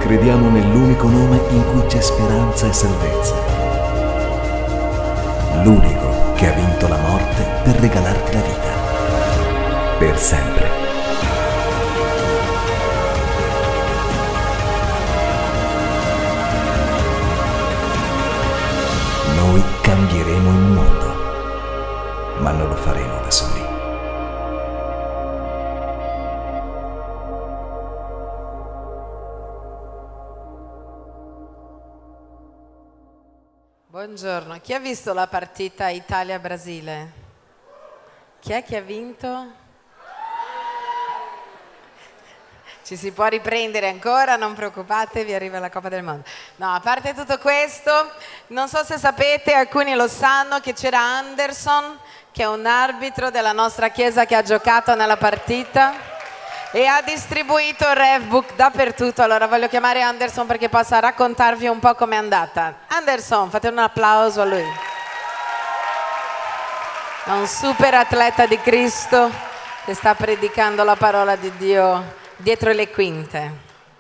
Crediamo nell'unico nome in cui c'è speranza e salvezza. L'unico che ha vinto la morte per regalarti la vita. Per sempre. Noi cambieremo il mondo, ma non lo faremo da soli. Buongiorno, chi ha visto la partita Italia-Brasile? Chi è che ha vinto? Ci si può riprendere ancora, non preoccupatevi, arriva la Coppa del Mondo. No, a parte tutto questo, non so se sapete, alcuni lo sanno, che c'era Anderson, che è un arbitro della nostra chiesa che ha giocato nella partita e ha distribuito il revbook dappertutto. Allora voglio chiamare Anderson perché possa raccontarvi un po' com'è andata. Anderson, fate un applauso a lui. È un super atleta di Cristo che sta predicando la parola di Dio dietro le quinte.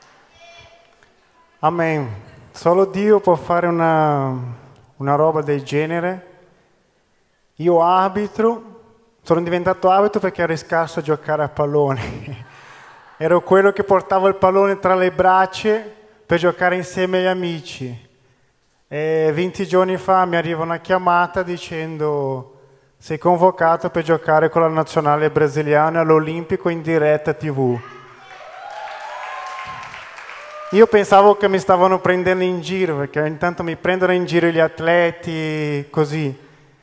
Amen. Solo Dio può fare una roba del genere. Io arbitro, sono diventato arbitro perché ero scarso a giocare a pallone. Ero quello che portava il pallone tra le braccia per giocare insieme agli amici. E 20 giorni fa mi arriva una chiamata dicendo: sei convocato per giocare con la nazionale brasiliana all'Olimpico in diretta TV. Io pensavo che mi stavano prendendo in giro, perché intanto mi prendono in giro gli atleti così.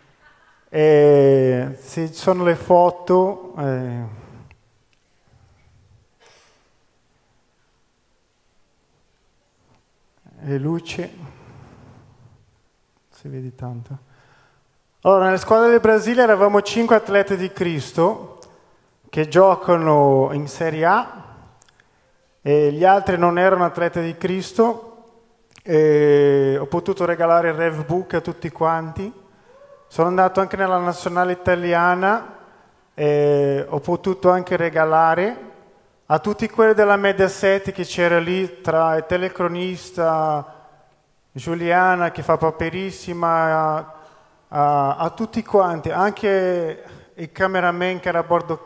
E se ci sono le foto... le luci, si vede tanto. Allora, nella squadra del Brasile eravamo 5 atleti di Cristo che giocano in Serie A e gli altri non erano atleti di Cristo. E ho potuto regalare il revbook a tutti quanti. Sono andato anche nella nazionale italiana e ho potuto anche regalare a tutti quelli della Mediaset che c'era lì, tra il telecronista, Giuliana che fa Paperissima, a tutti quanti, anche il cameraman che era a bordo.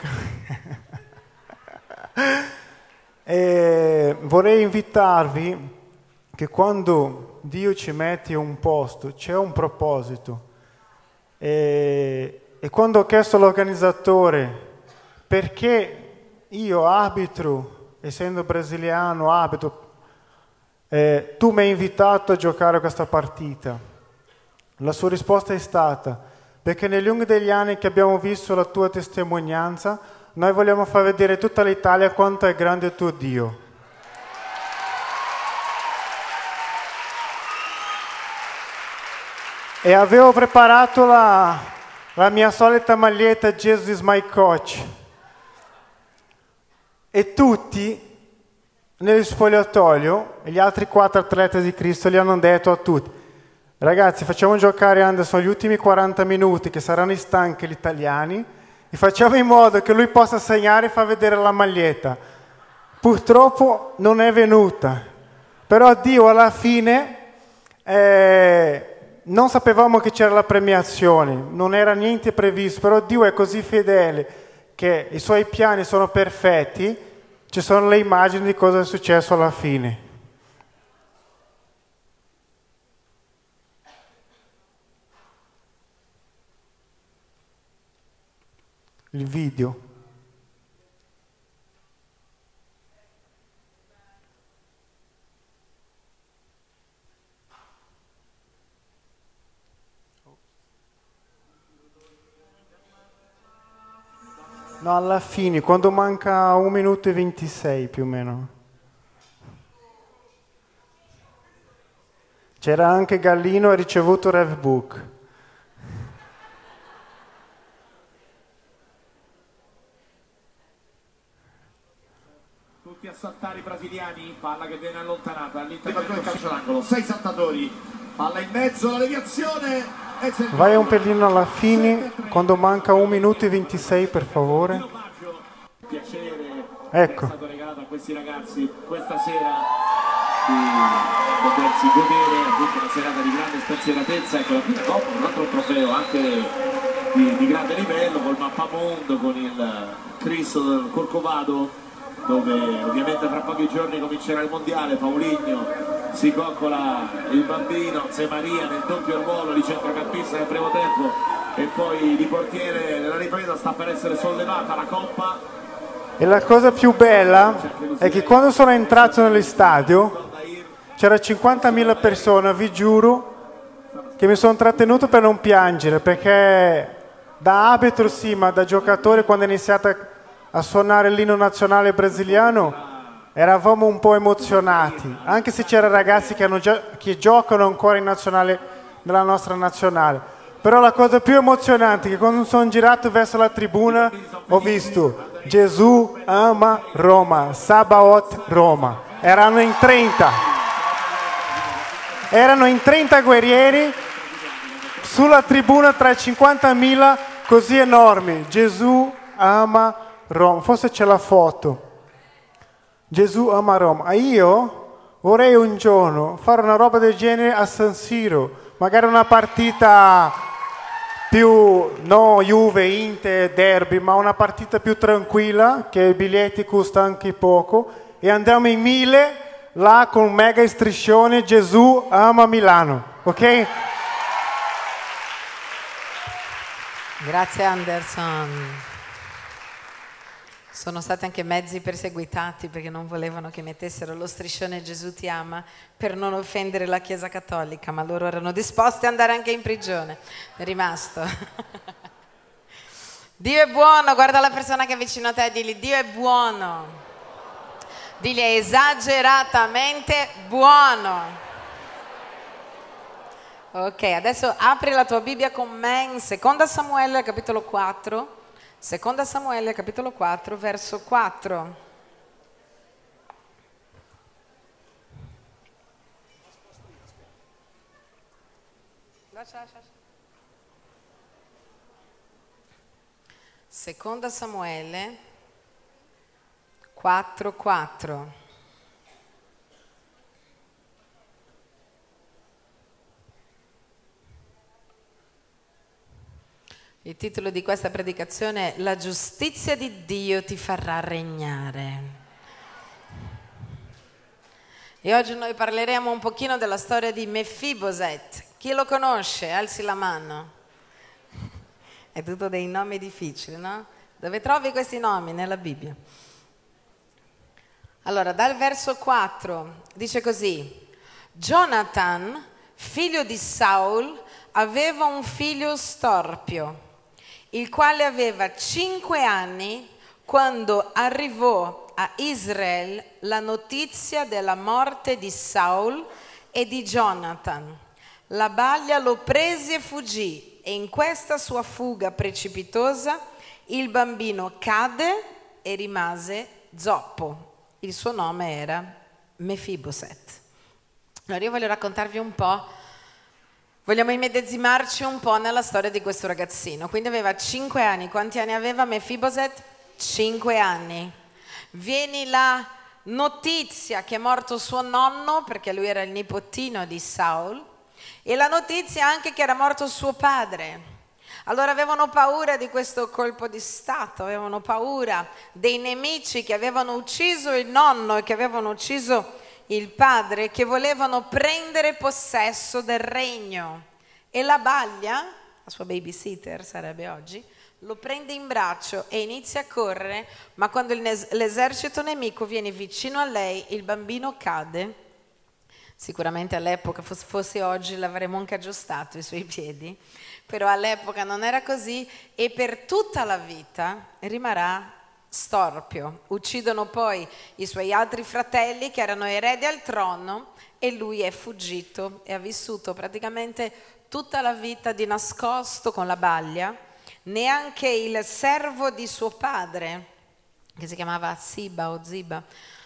E vorrei invitarvi che quando Dio ci mette in un posto c'è un proposito. E quando ho chiesto all'organizzatore perché io arbitro, essendo brasiliano, arbitro, tu mi hai invitato a giocare a questa partita. La sua risposta è stata: perché negli lunghi degli anni che abbiamo visto la tua testimonianza, noi vogliamo far vedere a tutta l'Italia quanto è grande il tuo Dio. E avevo preparato la mia solita maglietta Jesus is my coach. E tutti nello spogliatoio, gli altri 4 atleti di Cristo gli hanno detto a tutti: ragazzi, facciamo giocare Anderson gli ultimi 40 minuti che saranno stanchi gli italiani e facciamo in modo che lui possa segnare e far vedere la maglietta. Purtroppo non è venuta, però Dio alla fine non sapevamo che c'era la premiazione, non era niente previsto, però Dio è così fedele che i suoi piani sono perfetti. Ci sono le immagini di cosa è successo alla fine. Il video. No, alla fine, quando manca 1 minuto e 26 più o meno. C'era anche Gallino e ha ricevuto il revbook. Tutti a saltare i brasiliani, palla che viene allontanata all'interno del calcio d'angolo, 6 saltatori, palla in mezzo, la deviazione. Vai un pelino alla fine, quando manca 1 minuto e 26 per favore. Piacere ecco. È stato regalato a questi ragazzi questa sera. di potersi godere appunto una serata di grande spensieratezza. Ecco, la prima coppa, un altro trofeo anche di grande livello, col mappamondo, con il Cristo del Corcovado, dove ovviamente fra pochi giorni comincerà il mondiale. Paulinho si coccola il bambino, Se Maria nel doppio ruolo di centrocampista nel primo tempo e poi di portiere nella ripresa. Sta per essere sollevata la coppa. E la cosa più bella è che quando sono entrato nell'estadio c'era 50.000 persone, vi giuro che mi sono trattenuto per non piangere, perché da arbitro sì, ma da giocatore, quando è iniziato a suonare l'inno nazionale brasiliano eravamo un po' emozionati, anche se c'erano ragazzi che giocano ancora in nazionale, nella nostra nazionale. Però la cosa più emozionante è che quando sono girato verso la tribuna ho visto Gesù ama Roma, Sabaoth Roma. Erano in 30 guerrieri sulla tribuna tra i 50.000, così enormi. Gesù ama Roma. Forse c'è la foto. Gesù ama Roma. Io vorrei un giorno fare una roba del genere a San Siro, magari una partita più, no Juve, Inter, derby, ma una partita più tranquilla, che i biglietti costano anche poco, e andiamo in 1000 là con mega striscione Gesù ama Milano, ok? Grazie Anderson. Sono stati anche mezzi perseguitati perché non volevano che mettessero lo striscione Gesù ti ama per non offendere la Chiesa Cattolica, ma loro erano disposti ad andare anche in prigione. È rimasto. Dio è buono, guarda la persona che è vicino a te e digli Dio è buono. Digli è esageratamente buono. Ok, adesso apri la tua Bibbia con me in 2 Samuele capitolo 4. 2 Samuele capitolo 4 verso 4. Seconda Samuele 4:4. Il titolo di questa predicazione è La giustizia di Dio ti farà regnare. E oggi noi parleremo un pochino della storia di Mefiboset. Chi lo conosce? Alzi la mano. È tutto dei nomi difficili, no? Dove trovi questi nomi? Nella Bibbia. Allora, dal verso 4 dice così: Jonathan, figlio di Saul, aveva un figlio storpio, il quale aveva 5 anni quando arrivò a Israele la notizia della morte di Saul e di Jonathan. La balia lo prese e fuggì, e in questa sua fuga precipitosa il bambino cadde e rimase zoppo. Il suo nome era Mefiboset. Allora io voglio raccontarvi un po'. Vogliamo immedesimarci un po' nella storia di questo ragazzino. Quindi aveva 5 anni. Quanti anni aveva Mefiboset? 5 anni. Viene la notizia che è morto suo nonno, perché lui era il nipotino di Saul, e la notizia anche che era morto suo padre. Allora avevano paura di questo colpo di stato, avevano paura dei nemici che avevano ucciso il nonno e che avevano ucciso il padre, che volevano prendere possesso del regno. E la baglia, la sua babysitter sarebbe oggi, lo prende in braccio e inizia a correre, ma quando l'esercito nemico viene vicino a lei, il bambino cade. Sicuramente all'epoca, fosse oggi, l'avremmo anche aggiustato i suoi piedi, però all'epoca non era così, e per tutta la vita rimarrà storpio. Uccidono poi i suoi altri fratelli che erano eredi al trono, e lui è fuggito e ha vissuto praticamente tutta la vita di nascosto con la baglia. Neanche il servo di suo padre, che si chiamava Ziba o Ziba,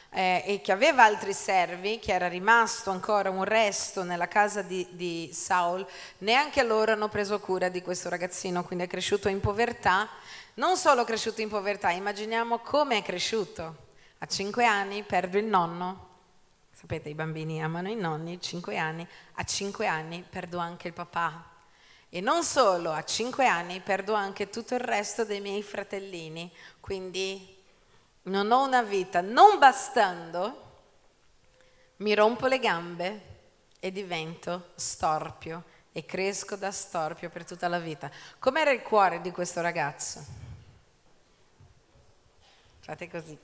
e che aveva altri servi, che era rimasto ancora un resto nella casa di Saul, neanche loro hanno preso cura di questo ragazzino, quindi è cresciuto in povertà. Non solo cresciuto in povertà, immaginiamo come è cresciuto. A 5 anni perde il nonno, Sapete, i bambini amano i nonni, 5 anni, a 5 anni perdo anche il papà. E non solo, a 5 anni perdo anche tutto il resto dei miei fratellini, quindi non ho una vita. Non bastando, mi rompo le gambe e divento storpio e cresco da storpio per tutta la vita. Com'era il cuore di questo ragazzo? Fate così.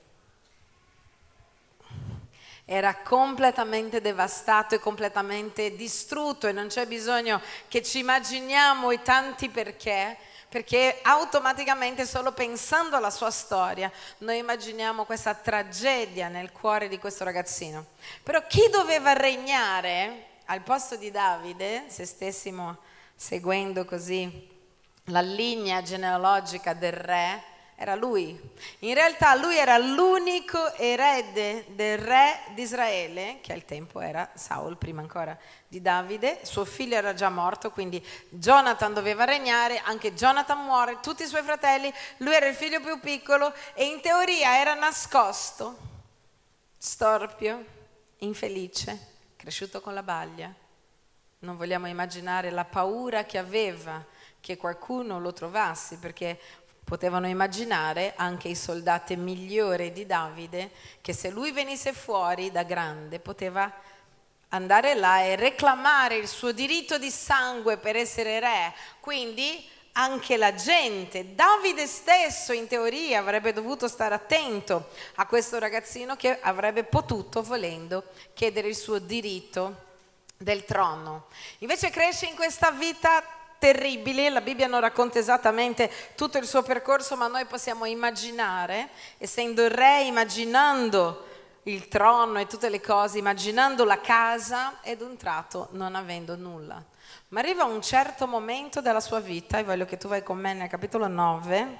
Era completamente devastato e completamente distrutto, e non c'è bisogno che ci immaginiamo i tanti perché automaticamente, solo pensando alla sua storia, noi immaginiamo questa tragedia nel cuore di questo ragazzino. Però chi doveva regnare al posto di Davide, se stessimo seguendo così la linea genealogica del re, era lui. In realtà lui era l'unico erede del re di Israele, che al tempo era Saul, prima ancora di Davide. Suo figlio era già morto, quindi Jonathan doveva regnare, anche Jonathan muore, tutti i suoi fratelli, lui era il figlio più piccolo e in teoria era nascosto, storpio, infelice, cresciuto con la baglia. Non vogliamo immaginare la paura che aveva che qualcuno lo trovasse, perché potevano immaginare anche i soldati migliori di Davide che se lui venisse fuori da grande poteva andare là e reclamare il suo diritto di sangue per essere re. Quindi anche la gente, Davide stesso in teoria avrebbe dovuto stare attento a questo ragazzino che avrebbe potuto, volendo, chiedere il suo diritto del trono. Invece cresce in questa vita terribile. La Bibbia non racconta esattamente tutto il suo percorso, ma noi possiamo immaginare, essendo il re, immaginando il trono e tutte le cose, immaginando la casa, ed un tratto non avendo nulla. Ma arriva un certo momento della sua vita, e voglio che tu vai con me nel capitolo 9,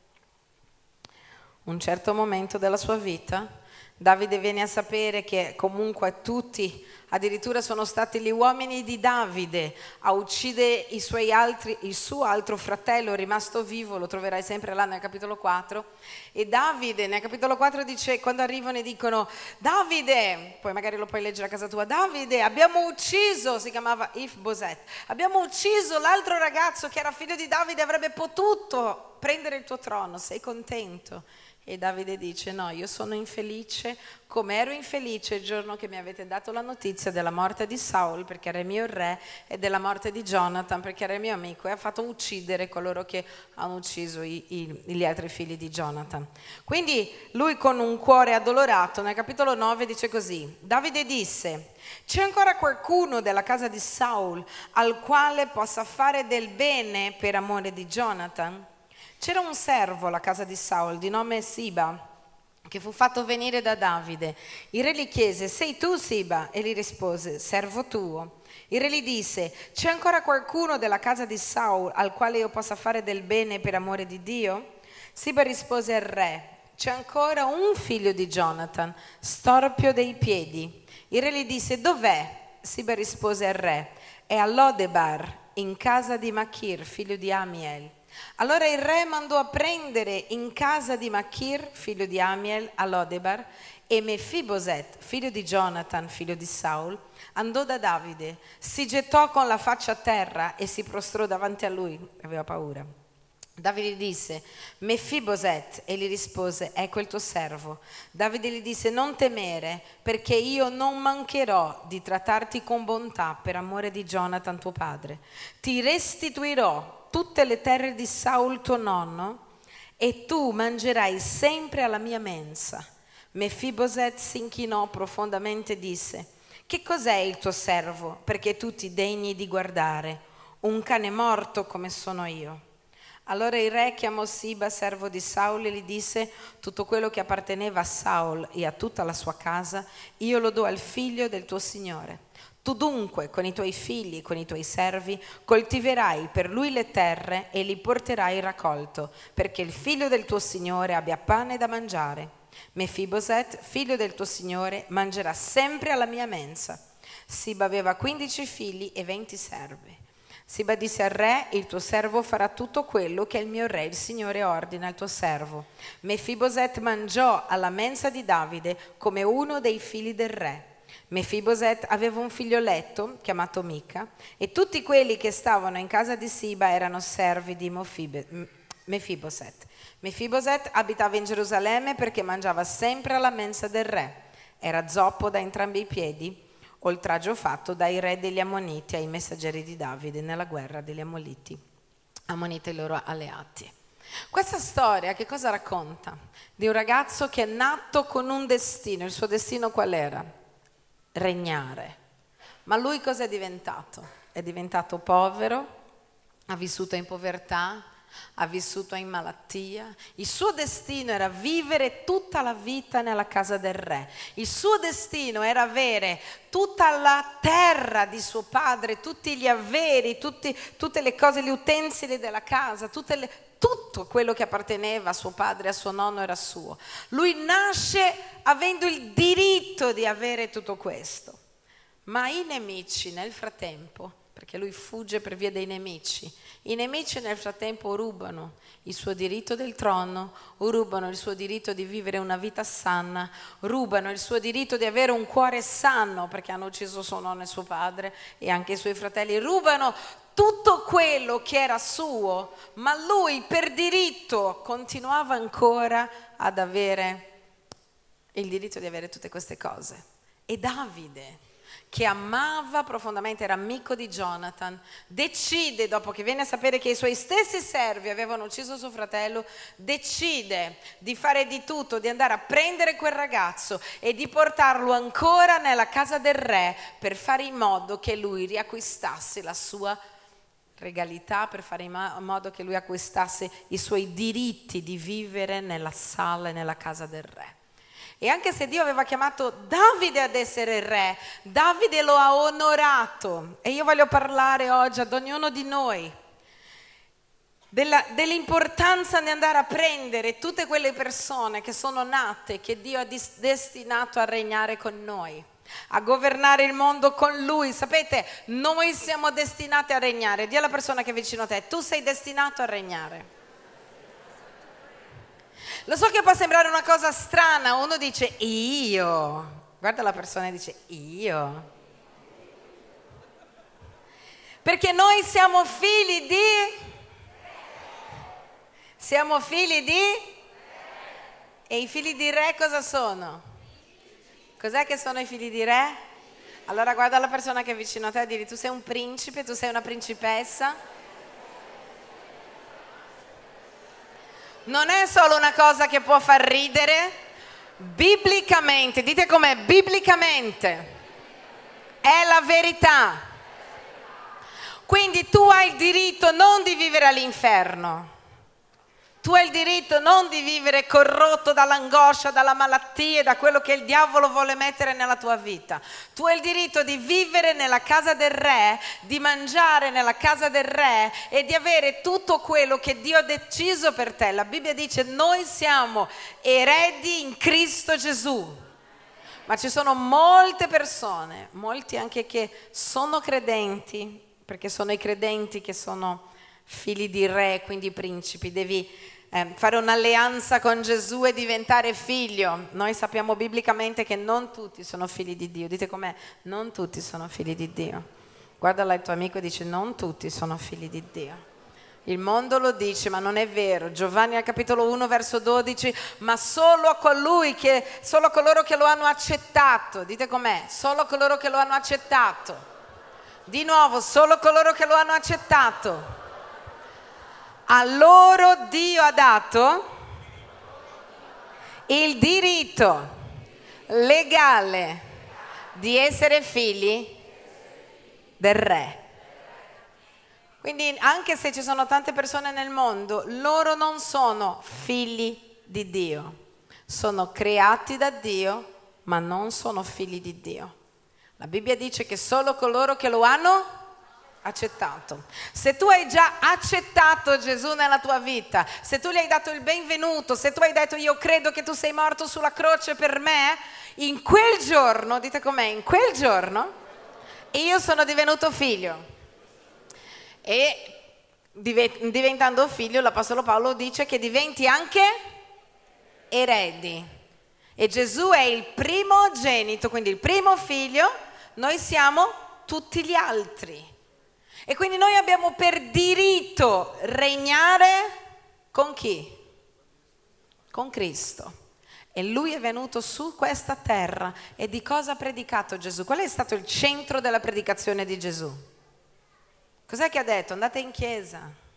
un certo momento della sua vita, Davide viene a sapere che comunque tutti, addirittura sono stati gli uomini di Davide a uccidere il suo altro fratello rimasto vivo, lo troverai sempre là nel capitolo 4, e Davide nel capitolo 4 dice, quando arrivano e dicono Davide, poi magari lo puoi leggere a casa tua, Davide, abbiamo ucciso, si chiamava If-Boset, abbiamo ucciso l'altro ragazzo che era figlio di Davide, avrebbe potuto prendere il tuo trono, sei contento? E Davide dice, no, io sono infelice come ero infelice il giorno che mi avete dato la notizia della morte di Saul, perché era il mio re, e della morte di Jonathan, perché era il mio amico, e ha fatto uccidere coloro che hanno ucciso gli altri figli di Jonathan. Quindi lui, con un cuore addolorato, nel capitolo 9 dice così, Davide disse, c'è ancora qualcuno della casa di Saul al quale possa fare del bene per amore di Jonathan? C'era un servo alla casa di Saul di nome Siba, che fu fatto venire da Davide. Il re gli chiese, sei tu Siba? E gli rispose, servo tuo. Il re gli disse, c'è ancora qualcuno della casa di Saul al quale io possa fare del bene per amore di Dio? Siba rispose al re, c'è ancora un figlio di Jonathan, storpio dei piedi. Il re gli disse, dov'è? Siba rispose al re, è a Lodebar, in casa di Machir, figlio di Amiel. Allora il re mandò a prendere in casa di Machir, figlio di Amiel, a Lodebar, e Mefiboset, figlio di Jonathan, figlio di Saul, andò da Davide, si gettò con la faccia a terra e si prostrò davanti a lui, aveva paura. Davide disse, Mefiboset, e gli rispose, ecco il tuo servo. Davide gli disse, non temere, perché io non mancherò di trattarti con bontà per amore di Jonathan tuo padre. Ti restituirò tutte le terre di Saul tuo nonno, e tu mangerai sempre alla mia mensa. Mefiboset si inchinò profondamente e disse, che cos'è il tuo servo, perché tu ti degni di guardare? Un cane morto come sono io. Allora il re chiamò Siba, servo di Saul, e gli disse, tutto quello che apparteneva a Saul e a tutta la sua casa, io lo do al figlio del tuo signore. Tu dunque, con i tuoi figli, con i tuoi servi, coltiverai per lui le terre e li porterai in raccolto, perché il figlio del tuo signore abbia pane da mangiare. Mefiboset, figlio del tuo signore, mangerà sempre alla mia mensa. Siba aveva 15 figli e 20 servi. Siba disse al re, il tuo servo farà tutto quello che il mio re, il Signore, ordina al tuo servo. Mefiboset mangiò alla mensa di Davide come uno dei figli del re. Mefiboset aveva un figlioletto chiamato Mica e tutti quelli che stavano in casa di Siba erano servi di Mefiboset. Mefiboset abitava in Gerusalemme perché mangiava sempre alla mensa del re. Era zoppo da entrambi i piedi, oltraggio fatto dai re degli Ammoniti ai messaggeri di Davide nella guerra degli Ammoniti e i loro alleati. Questa storia che cosa racconta? Di un ragazzo che è nato con un destino. Il suo destino qual era? Regnare. Ma lui cosa è diventato? È diventato povero, ha vissuto in povertà, ha vissuto in malattia. Il suo destino era vivere tutta la vita nella casa del re. Il suo destino era avere tutta la terra di suo padre, tutti gli averi, tutte le cose, gli utensili della casa, tutto quello che apparteneva a suo padre e a suo nonno era suo. Lui nasce avendo il diritto di avere tutto questo, ma i nemici nel frattempo, perché lui fugge per via dei nemici, i nemici nel frattempo rubano il suo diritto del trono, rubano il suo diritto di vivere una vita sana, rubano il suo diritto di avere un cuore sano, perché hanno ucciso suo nonno e suo padre e anche i suoi fratelli, rubano tutto quello che era suo, ma lui per diritto continuava ancora ad avere il diritto di avere tutte queste cose. E Davide, che amava profondamente, era amico di Jonathan, decide, dopo che viene a sapere che i suoi stessi servi avevano ucciso suo fratello, decide di fare di tutto, di andare a prendere quel ragazzo e di portarlo ancora nella casa del re per fare in modo che lui riacquistasse la sua regalità, per fare in modo che lui acquistasse i suoi diritti di vivere nella sala e nella casa del re. E anche se Dio aveva chiamato Davide ad essere re, Davide lo ha onorato. E io voglio parlare oggi ad ognuno di noi dell'importanza di andare a prendere tutte quelle persone che sono nate, che Dio ha destinato a regnare con noi, a governare il mondo con Lui. Sapete, noi siamo destinati a regnare. Dì alla persona che è vicino a te: tu sei destinato a regnare. Lo so che può sembrare una cosa strana, uno dice io, guarda la persona e dice io, perché noi siamo figli di, e i figli di re cosa sono? Cos'è che sono i figli di re? Allora guarda la persona che è vicino a te e digli: tu sei un principe, tu sei una principessa. Non è solo una cosa che può far ridere, biblicamente, dite com'è, biblicamente, è la verità. Quindi tu hai il diritto non di vivere all'inferno, tu hai il diritto non di vivere corrotto dall'angoscia, dalla malattia, da quello che il diavolo vuole mettere nella tua vita. Tu hai il diritto di vivere nella casa del re, di mangiare nella casa del re e di avere tutto quello che Dio ha deciso per te. La Bibbia dice: noi siamo eredi in Cristo Gesù. Ma ci sono molte persone, molti anche che sono credenti, perché sono i credenti che sono figli di re, quindi principi. Devi fare un'alleanza con Gesù e diventare figlio. Noi sappiamo biblicamente che non tutti sono figli di Dio. Dite com'è, non tutti sono figli di Dio. Guardala il tuo amico e dice: non tutti sono figli di Dio. Il mondo lo dice, ma non è vero. Giovanni al capitolo 1 verso 12: ma solo coloro che lo hanno accettato. Dite com'è, solo coloro che lo hanno accettato. Di nuovo, solo coloro che lo hanno accettato. A loro Dio ha dato il diritto legale di essere figli del re. Quindi anche se ci sono tante persone nel mondo, loro non sono figli di Dio. Sono creati da Dio, ma non sono figli di Dio. La Bibbia dice che solo coloro che lo hanno accettato. Se tu hai già accettato Gesù nella tua vita, se tu gli hai dato il benvenuto, se tu hai detto: io credo che tu sei morto sulla croce per me, in quel giorno, dite com'è, in quel giorno io sono divenuto figlio. E diventando figlio, l'Apostolo Paolo dice che diventi anche eredi. E Gesù è il primogenito, quindi il primo figlio, noi siamo tutti gli altri. E quindi noi abbiamo per diritto regnare con chi? Con Cristo. E Lui è venuto su questa terra. E di cosa ha predicato Gesù? Qual è stato il centro della predicazione di Gesù? Cos'è che ha detto? Andate in chiesa.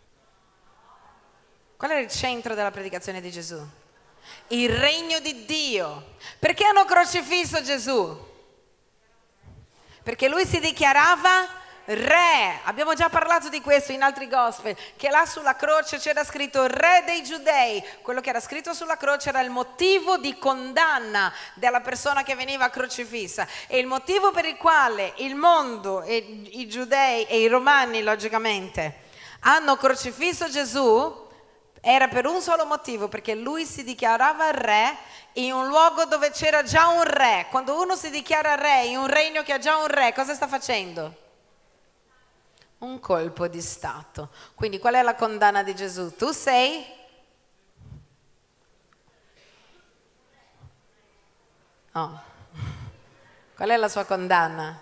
Qual era il centro della predicazione di Gesù? Il regno di Dio. Perché hanno crocifisso Gesù? Perché Lui si dichiarava Re. Abbiamo già parlato di questo in altri gospel, che là sulla croce c'era scritto Re dei Giudei. Quello che era scritto sulla croce era il motivo di condanna della persona che veniva crocifissa, e il motivo per il quale il mondo e i giudei e i romani logicamente hanno crocifisso Gesù era per un solo motivo, perché Lui si dichiarava Re in un luogo dove c'era già un re. Quando uno si dichiara Re in un regno che ha già un re, cosa sta facendo? Un colpo di Stato. Quindi qual è la condanna di Gesù? Tu sei? No. Qual è la sua condanna?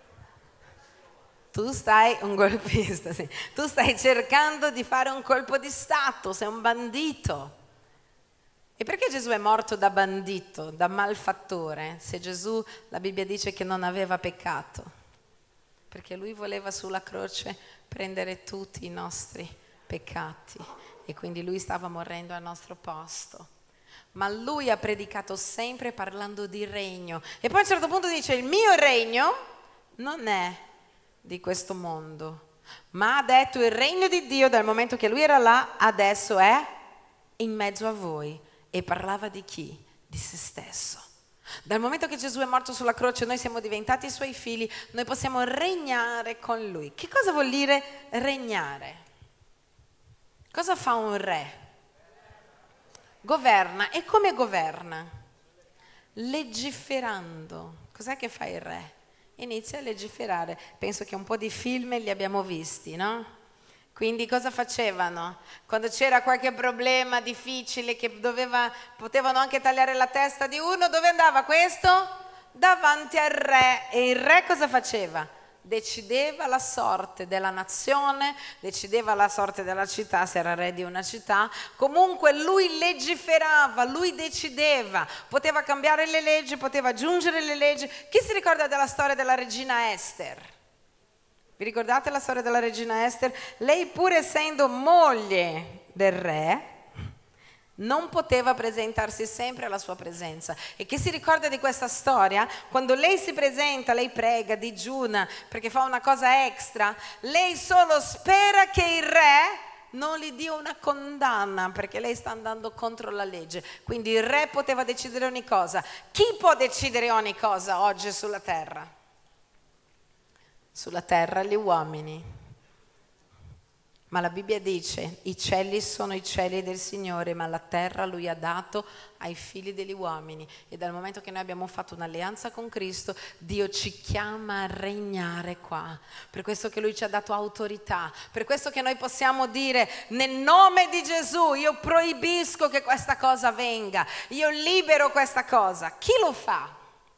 Tu stai un golpista, sì. Tu stai cercando di fare un colpo di Stato, sei un bandito. E perché Gesù è morto da bandito, da malfattore, se Gesù, la Bibbia dice che non aveva peccato? Perché Lui voleva sulla croce prendere tutti i nostri peccati e quindi Lui stava morendo al nostro posto. Ma Lui ha predicato sempre parlando di regno. E poi a un certo punto dice: il mio regno non è di questo mondo, ma ha detto il regno di Dio, dal momento che Lui era là, adesso è in mezzo a voi. E parlava di chi? Di se stesso. Dal momento che Gesù è morto sulla croce, noi siamo diventati i Suoi figli, noi possiamo regnare con Lui. Che cosa vuol dire regnare? Cosa fa un re? Governa. E come governa? Legiferando. Cos'è che fa il re? Inizia a legiferare. Penso che un po' di film li abbiamo visti, no? Quindi cosa facevano? Quando c'era qualche problema difficile che potevano anche tagliare la testa di uno, dove andava questo? Davanti al re. E il re cosa faceva? Decideva la sorte della nazione, decideva la sorte della città, se era re di una città. Comunque lui legiferava, lui decideva, poteva cambiare le leggi, poteva aggiungere le leggi. Chi si ricorda della storia della regina Ester? Vi ricordate la storia della regina Ester? Lei, pur essendo moglie del re, non poteva presentarsi sempre alla sua presenza. E chi si ricorda di questa storia? Quando lei si presenta, lei prega, digiuna, perché fa una cosa extra, lei solo spera che il re non gli dia una condanna, perché lei sta andando contro la legge. Quindi il re poteva decidere ogni cosa. Chi può decidere ogni cosa oggi sulla terra? Sulla terra gli uomini, ma la Bibbia dice: i cieli sono i cieli del Signore, ma la terra Lui ha dato ai figli degli uomini. E dal momento che noi abbiamo fatto un'alleanza con Cristo, Dio ci chiama a regnare qua. Per questo che Lui ci ha dato autorità, per questo che noi possiamo dire: nel nome di Gesù io proibisco che questa cosa avvenga, io libero questa cosa. Chi lo fa?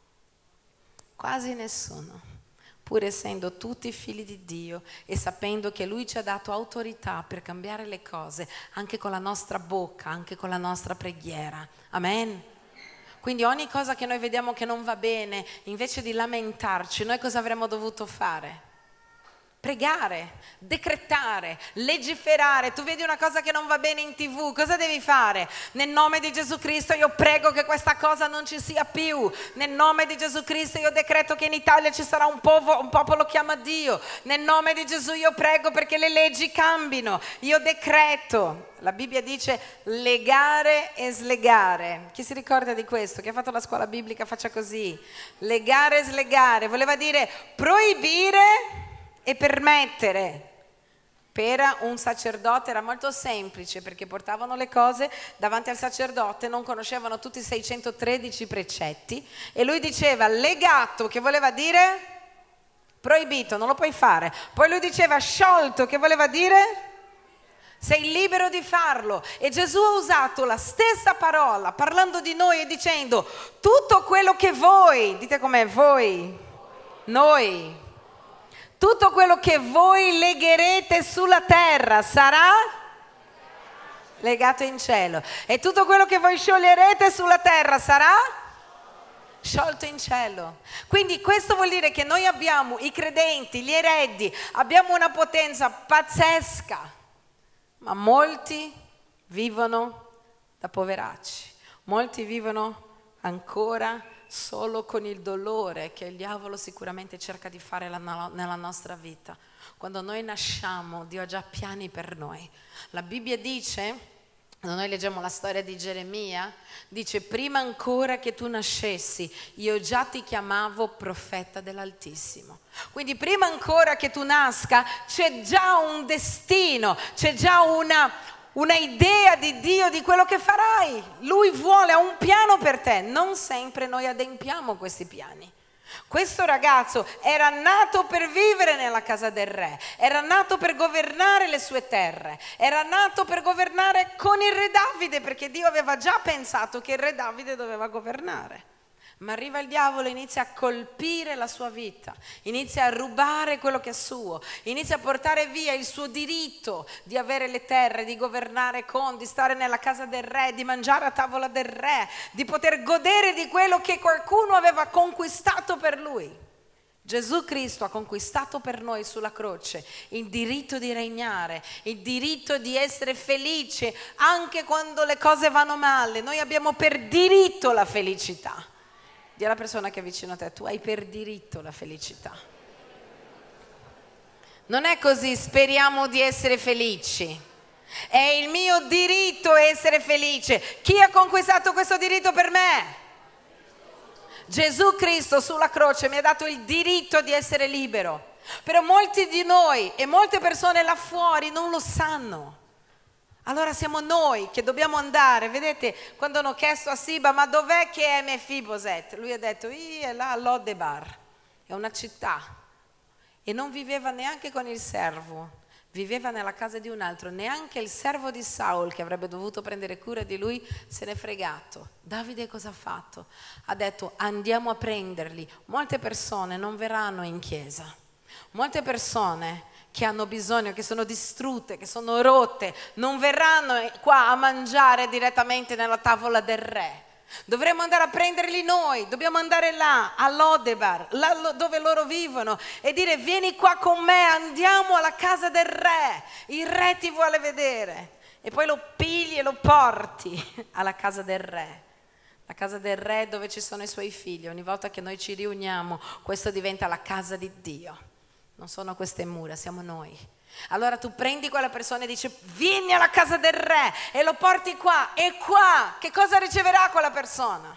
Quasi nessuno. Pur essendo tutti figli di Dio e sapendo che Lui ci ha dato autorità per cambiare le cose, anche con la nostra bocca, anche con la nostra preghiera. Amen. Quindi ogni cosa che noi vediamo che non va bene, invece di lamentarci, noi cosa avremmo dovuto fare? Pregare, decretare, legiferare. Tu vedi una cosa che non va bene in TV, cosa devi fare? Nel nome di Gesù Cristo io prego che questa cosa non ci sia più. Nel nome di Gesù Cristo io decreto che in Italia ci sarà un popolo che ama Dio. Nel nome di Gesù io prego perché le leggi cambino. Io decreto. La Bibbia dice legare e slegare. Chi si ricorda di questo? Chi ha fatto la scuola biblica faccia così. Legare e slegare voleva dire proibire e permettere. Per un sacerdote era molto semplice, perché portavano le cose davanti al sacerdote, non conoscevano tutti i 613 precetti, e lui diceva legato, che voleva dire proibito, non lo puoi fare. Poi lui diceva sciolto, che voleva dire sei libero di farlo. E Gesù ha usato la stessa parola parlando di noi e dicendo: tutto quello che voi, dite com'è, voi, noi, tutto quello che voi legherete sulla terra sarà legato in cielo, e tutto quello che voi scioglierete sulla terra sarà sciolto in cielo. Quindi questo vuol dire che noi abbiamo, i credenti, gli eredi, abbiamo una potenza pazzesca, ma molti vivono da poveracci, molti vivono ancora solo con il dolore che il diavolo sicuramente cerca di fare nella nostra vita. Quando noi nasciamo, Dio ha già piani per noi. La Bibbia dice, quando noi leggiamo la storia di Geremia, dice: prima ancora che tu nascessi, io già ti chiamavo profeta dell'Altissimo. Quindi prima ancora che tu nasca c'è già un destino, c'è già una idea di Dio di quello che farai. Lui vuole, ha un piano per te. Non sempre noi adempiamo questi piani. Questo ragazzo era nato per vivere nella casa del re, era nato per governare le sue terre, era nato per governare con il re Davide, perché Dio aveva già pensato che il re Davide doveva governare. Ma arriva il diavolo e inizia a colpire la sua vita, inizia a rubare quello che è suo, inizia a portare via il suo diritto di avere le terre, di governare di stare nella casa del re, di mangiare a tavola del re, di poter godere di quello che qualcuno aveva conquistato per lui. Gesù Cristo ha conquistato per noi sulla croce il diritto di regnare, il diritto di essere felice anche quando le cose vanno male. Noi abbiamo per diritto la felicità. Dì alla persona che è vicino a te: tu hai per diritto la felicità. Non è così, speriamo di essere felici. È il mio diritto essere felice. Chi ha conquistato questo diritto per me? Gesù Cristo sulla croce mi ha dato il diritto di essere libero. Però molti di noi e molte persone là fuori non lo sanno. Allora siamo noi che dobbiamo andare. Vedete, quando hanno chiesto a Siba: ma dov'è che è Mefiboset? Lui ha detto: è là a Lodebar, è una città. E non viveva neanche con il servo, viveva nella casa di un altro. Neanche il servo di Saul, che avrebbe dovuto prendere cura di lui, se n'è fregato. Davide cosa ha fatto? Ha detto: andiamo a prenderli. Molte persone non verranno in chiesa, molte persone che hanno bisogno, che sono distrutte, che sono rotte, non verranno qua a mangiare direttamente nella tavola del re. Dovremmo andare a prenderli noi, dobbiamo andare là, a Lodebar, là dove loro vivono, e dire: vieni qua con me, andiamo alla casa del re, il re ti vuole vedere. E poi lo pigli e lo porti alla casa del re. La casa del re dove ci sono i suoi figli. Ogni volta che noi ci riuniamo, questo diventa la casa di Dio. Non sono queste mura, siamo noi. Allora tu prendi quella persona e dici: vieni alla casa del re, e lo porti qua. E qua che cosa riceverà quella persona?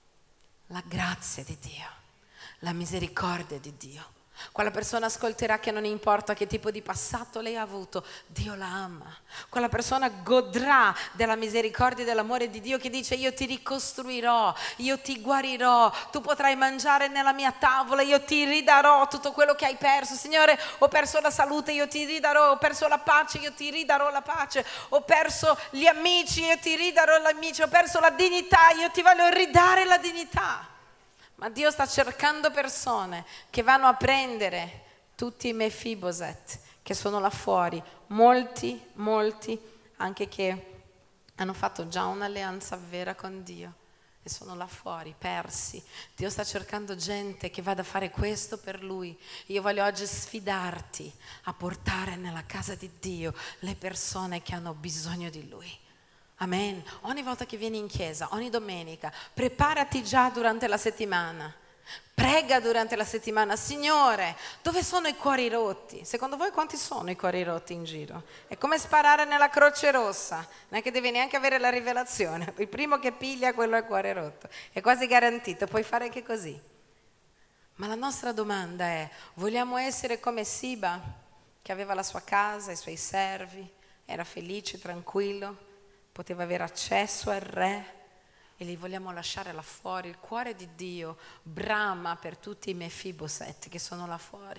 La grazia di Dio, la misericordia di Dio. Quella persona ascolterà che non importa che tipo di passato lei ha avuto, Dio la ama. Quella persona godrà della misericordia e dell'amore di Dio, che dice: io ti ricostruirò, io ti guarirò, tu potrai mangiare nella mia tavola, io ti ridarò tutto quello che hai perso. Signore, ho perso la salute, io ti ridarò. Ho perso la pace, io ti ridarò la pace. Ho perso gli amici, io ti ridarò gli amici. Ho perso la dignità, io ti voglio ridare la dignità. Ma Dio sta cercando persone che vanno a prendere tutti i Mefiboset che sono là fuori. Molti anche che hanno fatto già un'alleanza vera con Dio e sono là fuori, persi. Dio sta cercando gente che vada a fare questo per Lui. Io voglio oggi sfidarti a portare nella casa di Dio le persone che hanno bisogno di Lui. Amen. Ogni volta che vieni in chiesa, ogni domenica, preparati già durante la settimana. Prega durante la settimana: Signore, dove sono i cuori rotti? Secondo voi quanti sono i cuori rotti in giro? È come sparare nella Croce Rossa, non è che devi neanche avere la rivelazione. Il primo che piglia, quello è il cuore rotto. È quasi garantito, puoi fare anche così. Ma la nostra domanda è: vogliamo essere come Siba, che aveva la sua casa, i suoi servi, era felice, tranquillo, poteva avere accesso al re, e li vogliamo lasciare là fuori? Il cuore di Dio brama per tutti i Mefiboset che sono là fuori.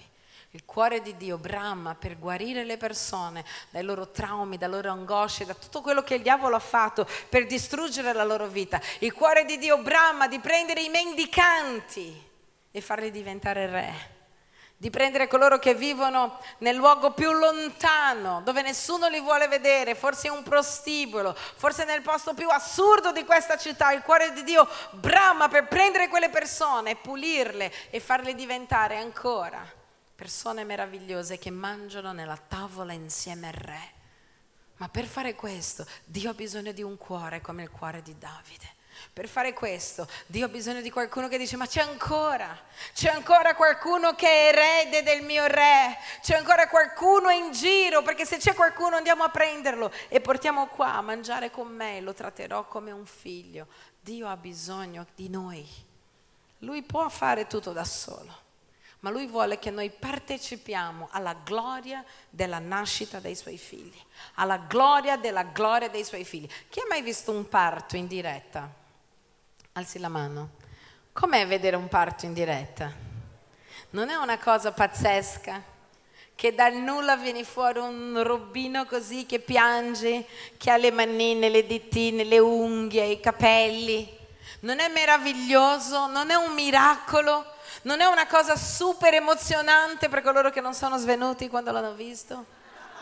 Il cuore di Dio brama per guarire le persone dai loro traumi, dalle loro angosce, da tutto quello che il diavolo ha fatto per distruggere la loro vita. Il cuore di Dio brama di prendere i mendicanti e farli diventare re. Di prendere coloro che vivono nel luogo più lontano, dove nessuno li vuole vedere, forse in un prostibolo, forse nel posto più assurdo di questa città. Il cuore di Dio brama per prendere quelle persone, pulirle e farle diventare ancora persone meravigliose che mangiano nella tavola insieme al re. Ma per fare questo Dio ha bisogno di un cuore come il cuore di Davide. Per fare questo Dio ha bisogno di qualcuno che dice: ma c'è ancora qualcuno che è erede del mio re, c'è ancora qualcuno in giro, perché se c'è qualcuno andiamo a prenderlo e portiamo qua a mangiare con me, lo tratterò come un figlio. Dio ha bisogno di noi. Lui può fare tutto da solo, ma Lui vuole che noi partecipiamo alla gloria della nascita dei Suoi figli, alla gloria della gloria dei Suoi figli. Chi ha mai visto un parto in diretta? Alzi la mano. Com'è vedere un parto in diretta? Non è una cosa pazzesca? Che dal nulla viene fuori un robbino così che piange, che ha le manine, le ditine, le unghie, i capelli? Non è meraviglioso? Non è un miracolo? Non è una cosa super emozionante per coloro che non sono svenuti quando l'hanno visto?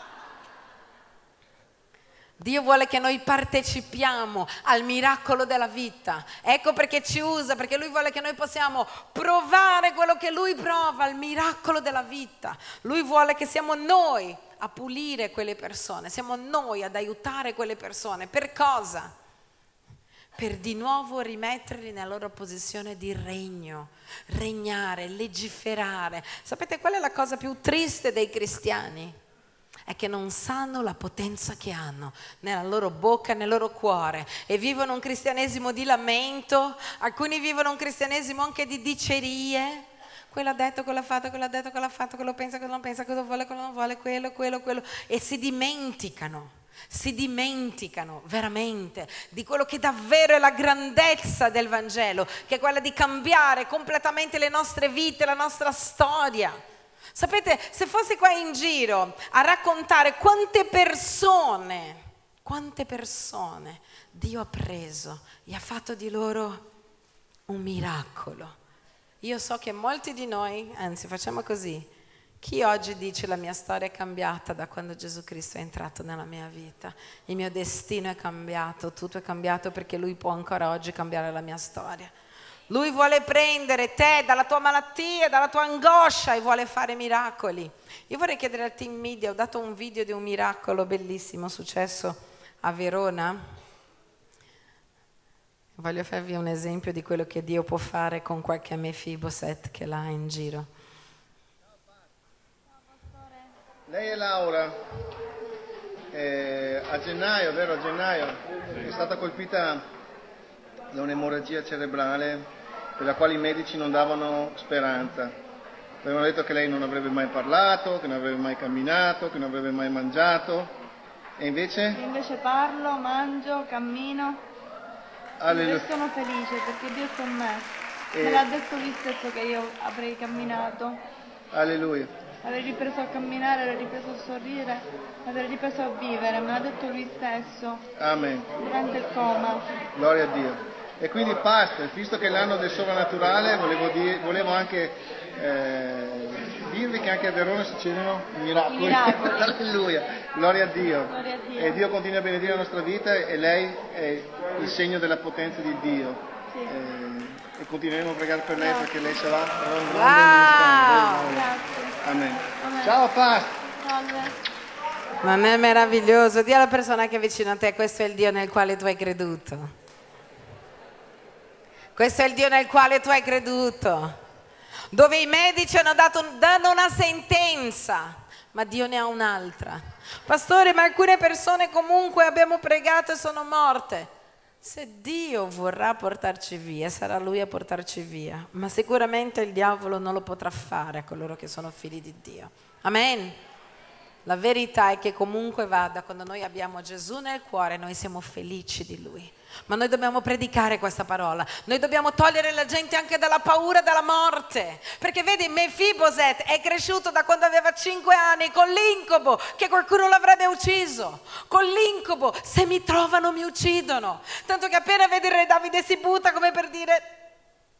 Dio vuole che noi partecipiamo al miracolo della vita. Ecco perché ci usa, perché Lui vuole che noi possiamo provare quello che Lui prova, il miracolo della vita. Lui vuole che siamo noi a pulire quelle persone, siamo noi ad aiutare quelle persone. Per cosa? Per di nuovo rimetterli nella loro posizione di regno, regnare, legiferare. Sapete qual è la cosa più triste dei cristiani? È che non sanno la potenza che hanno nella loro bocca, nel loro cuore, e vivono un cristianesimo di lamento. Alcuni vivono un cristianesimo anche di dicerie. Quello ha detto, quello ha fatto, quello ha detto, quello ha fatto, quello pensa, quello non pensa, quello vuole, quello non vuole, quello. E si dimenticano veramente di quello che davvero è la grandezza del Vangelo, che è quella di cambiare completamente le nostre vite, la nostra storia. Sapete, se fossi qua in giro a raccontare quante persone Dio ha preso e ha fatto di loro un miracolo. Io so che molti di noi, anzi facciamo così, chi oggi dice la mia storia è cambiata da quando Gesù Cristo è entrato nella mia vita, il mio destino è cambiato, tutto è cambiato, perché Lui può ancora oggi cambiare la mia storia. Lui vuole prendere te dalla tua malattia, dalla tua angoscia, e vuole fare miracoli. Io vorrei chiedere al team media, ho dato un video di un miracolo bellissimo successo a Verona. Voglio farvi un esempio di quello che Dio può fare con qualche Mefiboset che l'ha in giro. Lei è Laura, a gennaio, vero? A gennaio è stata colpita da un'emorragia cerebrale per la quale i medici non davano speranza. Avevano detto che lei non avrebbe mai parlato, che non avrebbe mai camminato, che non avrebbe mai mangiato. E invece? Invece parlo, mangio, cammino. Alleluia. E sono felice perché Dio è con me. Me l'ha detto Lui stesso che io avrei camminato. Alleluia. Avrei ripreso a camminare, avrei ripreso a sorridere, avrei ripreso a vivere. Me l'ha detto Lui stesso. Amen. Durante il coma. Gloria a Dio. E quindi pastor, visto che è l'anno del sovrannaturale, volevo anche dirvi che anche a Verona succedono miracoli. Alleluia, gloria a Dio. Gloria a Dio. E Dio continua a benedire la nostra vita, e lei è il segno della potenza di Dio. Sì. E continueremo a pregare per lei, perché lei sarà un Wow. Grazie. Amen. Amen. Ciao pastor. Salve. Non è meraviglioso? Dì alla persona che è vicino a te: questo è il Dio nel quale tu hai creduto. Questo è il Dio nel quale tu hai creduto. Dove i medici danno una sentenza, ma Dio ne ha un'altra. Pastore, ma alcune persone comunque abbiamo pregato e sono morte. Se Dio vorrà portarci via, sarà Lui a portarci via, ma sicuramente il diavolo non lo potrà fare a coloro che sono figli di Dio. Amen. La verità è che comunque vada, quando noi abbiamo Gesù nel cuore, noi siamo felici di Lui. Ma noi dobbiamo predicare questa parola. Noi dobbiamo togliere la gente anche dalla paura della morte. Perché vedi, Mefiboset è cresciuto da quando aveva 5 anni con l'incubo che qualcuno l'avrebbe ucciso. Con l'incubo, se mi trovano mi uccidono. Tanto che appena vede il re Davide si butta come per dire: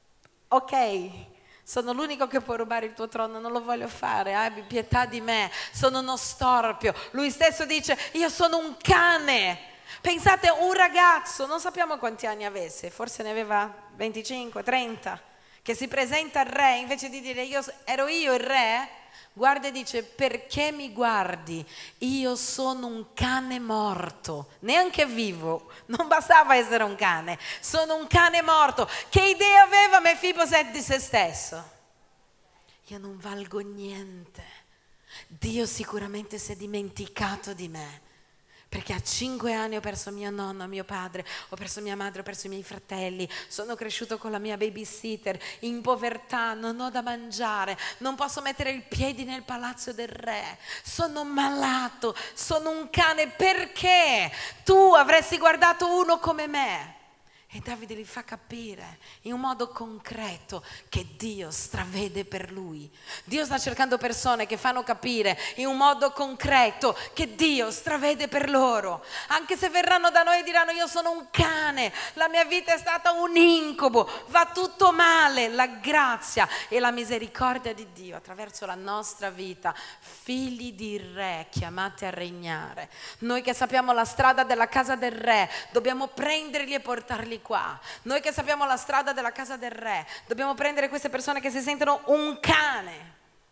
ok, sono l'unico che può rubare il tuo trono, non lo voglio fare, abbi pietà di me, sono uno storpio. Lui stesso dice: io sono un cane. Pensate, un ragazzo, non sappiamo quanti anni avesse, forse ne aveva 25, 30, che si presenta al re, invece di dire ero io il re, guarda e dice: perché mi guardi? Io sono un cane morto, neanche vivo, non bastava essere un cane, sono un cane morto. Che idea aveva Mefiboset di se stesso? Io non valgo niente, Dio sicuramente si è dimenticato di me. Perché a 5 anni ho perso mio nonno, mio padre, ho perso mia madre, ho perso i miei fratelli, sono cresciuto con la mia babysitter, in povertà, non ho da mangiare, non posso mettere il piede nel palazzo del re, sono malato, sono un cane. Perché tu avresti guardato uno come me? E Davide gli fa capire in un modo concreto che Dio stravede per lui. Dio sta cercando persone che fanno capire in un modo concreto che Dio stravede per loro. Anche se verranno da noi e diranno: io sono un cane, la mia vita è stata un incubo, va tutto male. La grazia e la misericordia di Dio attraverso la nostra vita, figli di re chiamati a regnare. Noi che sappiamo la strada della casa del re, dobbiamo prenderli e portarli qua. Noi che sappiamo la strada della casa del re, dobbiamo prendere queste persone che si sentono un cane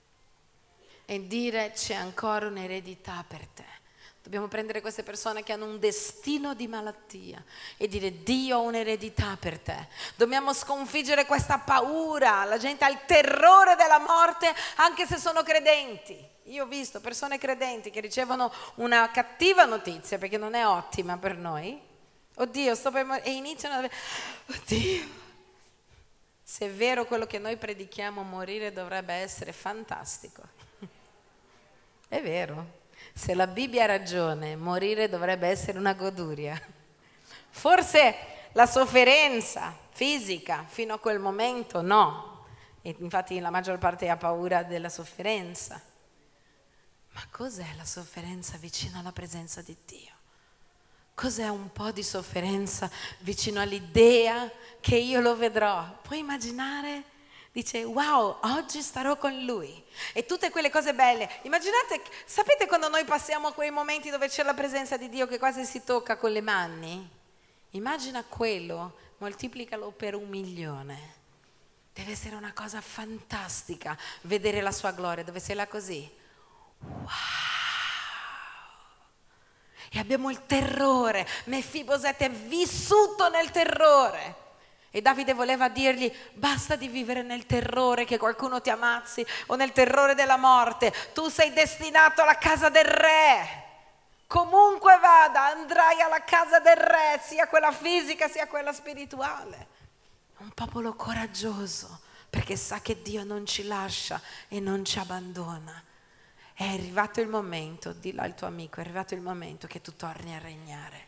e dire: c'è ancora un'eredità per te. Dobbiamo prendere queste persone che hanno un destino di malattia e dire: Dio ha un'eredità per te. Dobbiamo sconfiggere questa paura. La gente ha il terrore della morte anche se sono credenti. Io ho visto persone credenti che ricevono una cattiva notizia, perché non è ottima per noi. Oddio, sto per morire. E iniziano a... Oddio. Se è vero quello che noi predichiamo, morire dovrebbe essere fantastico. È vero. Se la Bibbia ha ragione, morire dovrebbe essere una goduria. Forse la sofferenza fisica fino a quel momento no. E infatti la maggior parte ha paura della sofferenza. Ma cos'è la sofferenza vicino alla presenza di Dio? Cos'è un po' di sofferenza vicino all'idea che io lo vedrò? Puoi immaginare? Dice: wow, oggi starò con lui. E tutte quelle cose belle. Immaginate, sapete quando noi passiamo quei momenti dove c'è la presenza di Dio che quasi si tocca con le mani? Immagina quello, moltiplicalo per 1.000.000. Deve essere una cosa fantastica vedere la sua gloria, dove sei là così. Wow! E abbiamo il terrore. Mefiboset è vissuto nel terrore. E Davide voleva dirgli: basta di vivere nel terrore che qualcuno ti ammazzi o nel terrore della morte. Tu sei destinato alla casa del re. Comunque vada, andrai alla casa del re, sia quella fisica sia quella spirituale. Un popolo coraggioso, perché sa che Dio non ci lascia e non ci abbandona. È arrivato il momento, dillo al tuo amico, è arrivato il momento che tu torni a regnare.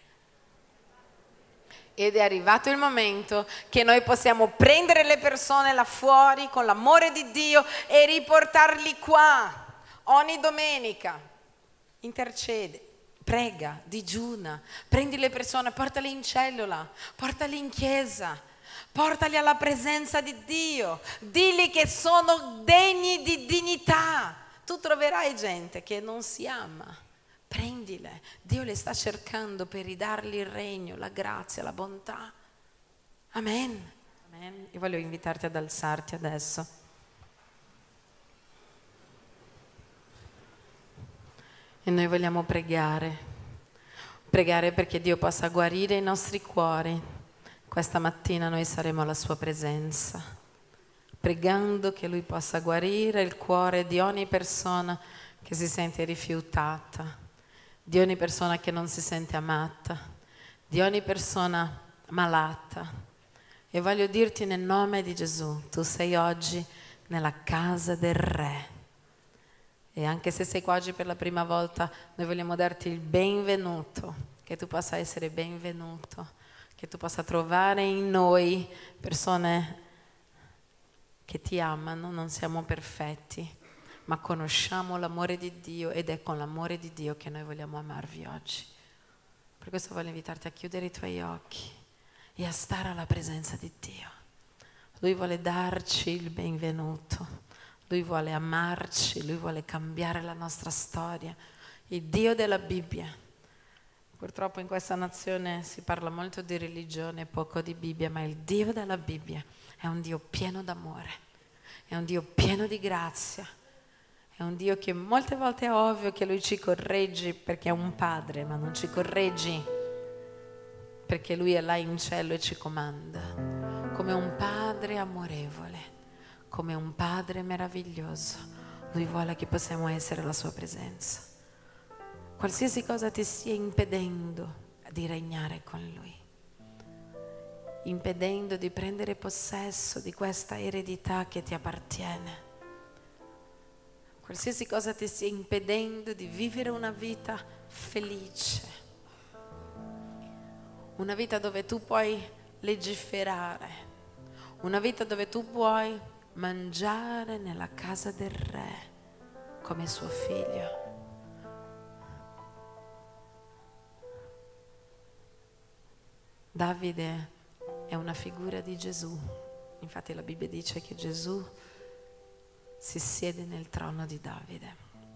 Ed è arrivato il momento che noi possiamo prendere le persone là fuori con l'amore di Dio e riportarli qua. Ogni domenica intercede, prega, digiuna, prendi le persone, portali in cellula, portali in chiesa, portali alla presenza di Dio, digli che sono degni di dignità. Tu troverai gente che non si ama, prendile, Dio le sta cercando per ridargli il regno, la grazia, la bontà. Amen. Amen. Io voglio invitarti ad alzarti adesso. E noi vogliamo pregare perché Dio possa guarire i nostri cuori. Questa mattina noi saremo alla sua presenza, pregando che Lui possa guarire il cuore di ogni persona che si sente rifiutata, di ogni persona che non si sente amata, di ogni persona malata. E voglio dirti nel nome di Gesù, tu sei oggi nella casa del Re. E anche se sei qua oggi per la prima volta, noi vogliamo darti il benvenuto, che tu possa essere benvenuto. che tu possa trovare in noi persone che ti amano. Non siamo perfetti, ma conosciamo l'amore di Dio ed è con l'amore di Dio che noi vogliamo amarvi oggi. Per questo voglio invitarti a chiudere i tuoi occhi e a stare alla presenza di Dio. Lui vuole darci il benvenuto, Lui vuole amarci, Lui vuole cambiare la nostra storia. Il Dio della Bibbia. Purtroppo in questa nazione si parla molto di religione, poco di Bibbia, ma il Dio della Bibbia è un Dio pieno d'amore, è un Dio pieno di grazia, è un Dio che molte volte è ovvio che Lui ci correggi perché è un padre, ma non ci correggi perché Lui è là in cielo e ci comanda, come un padre amorevole, come un padre meraviglioso. Lui vuole che possiamo essere la sua presenza. Qualsiasi cosa ti stia impedendo di regnare con Lui, impedendo di prendere possesso di questa eredità che ti appartiene, qualsiasi cosa ti stia impedendo di vivere una vita felice, una vita dove tu puoi legiferare, una vita dove tu puoi mangiare nella casa del re come suo figlio. Davide è una figura di Gesù, infatti la Bibbia dice che Gesù si siede nel trono di Davide.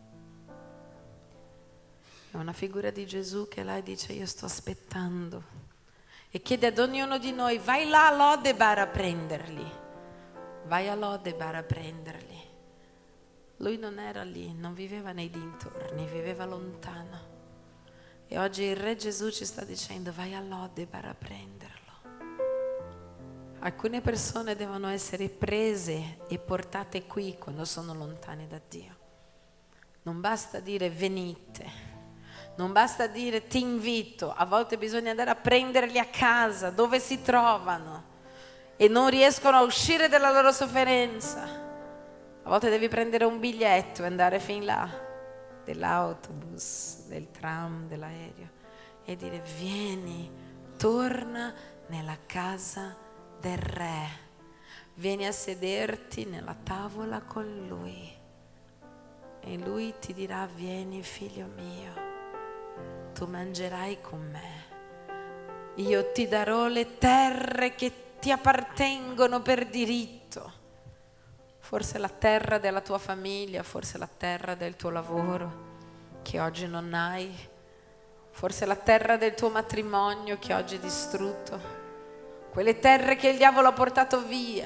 È una figura di Gesù che là dice: io sto aspettando, e chiede ad ognuno di noi: vai là a Lodebar a prenderli, vai a Lodebar a prenderli. Lui non era lì, non viveva nei dintorni, viveva lontano. E oggi il Re Gesù ci sta dicendo: vai a Lodebar a prenderlo. Alcune persone devono essere prese e portate qui quando sono lontane da Dio. Non basta dire venite, non basta dire ti invito, a volte bisogna andare a prenderli a casa dove si trovano e non riescono a uscire dalla loro sofferenza. A volte devi prendere un biglietto e andare fin là, dell'autobus, del tram, dell'aereo, e dire: vieni, torna nella casa del Re, vieni a sederti nella tavola con Lui e Lui ti dirà: vieni figlio mio, tu mangerai con me, io ti darò le terre che ti appartengono per diritto. Forse la terra della tua famiglia, forse la terra del tuo lavoro che oggi non hai, forse la terra del tuo matrimonio che oggi è distrutto, quelle terre che il diavolo ha portato via.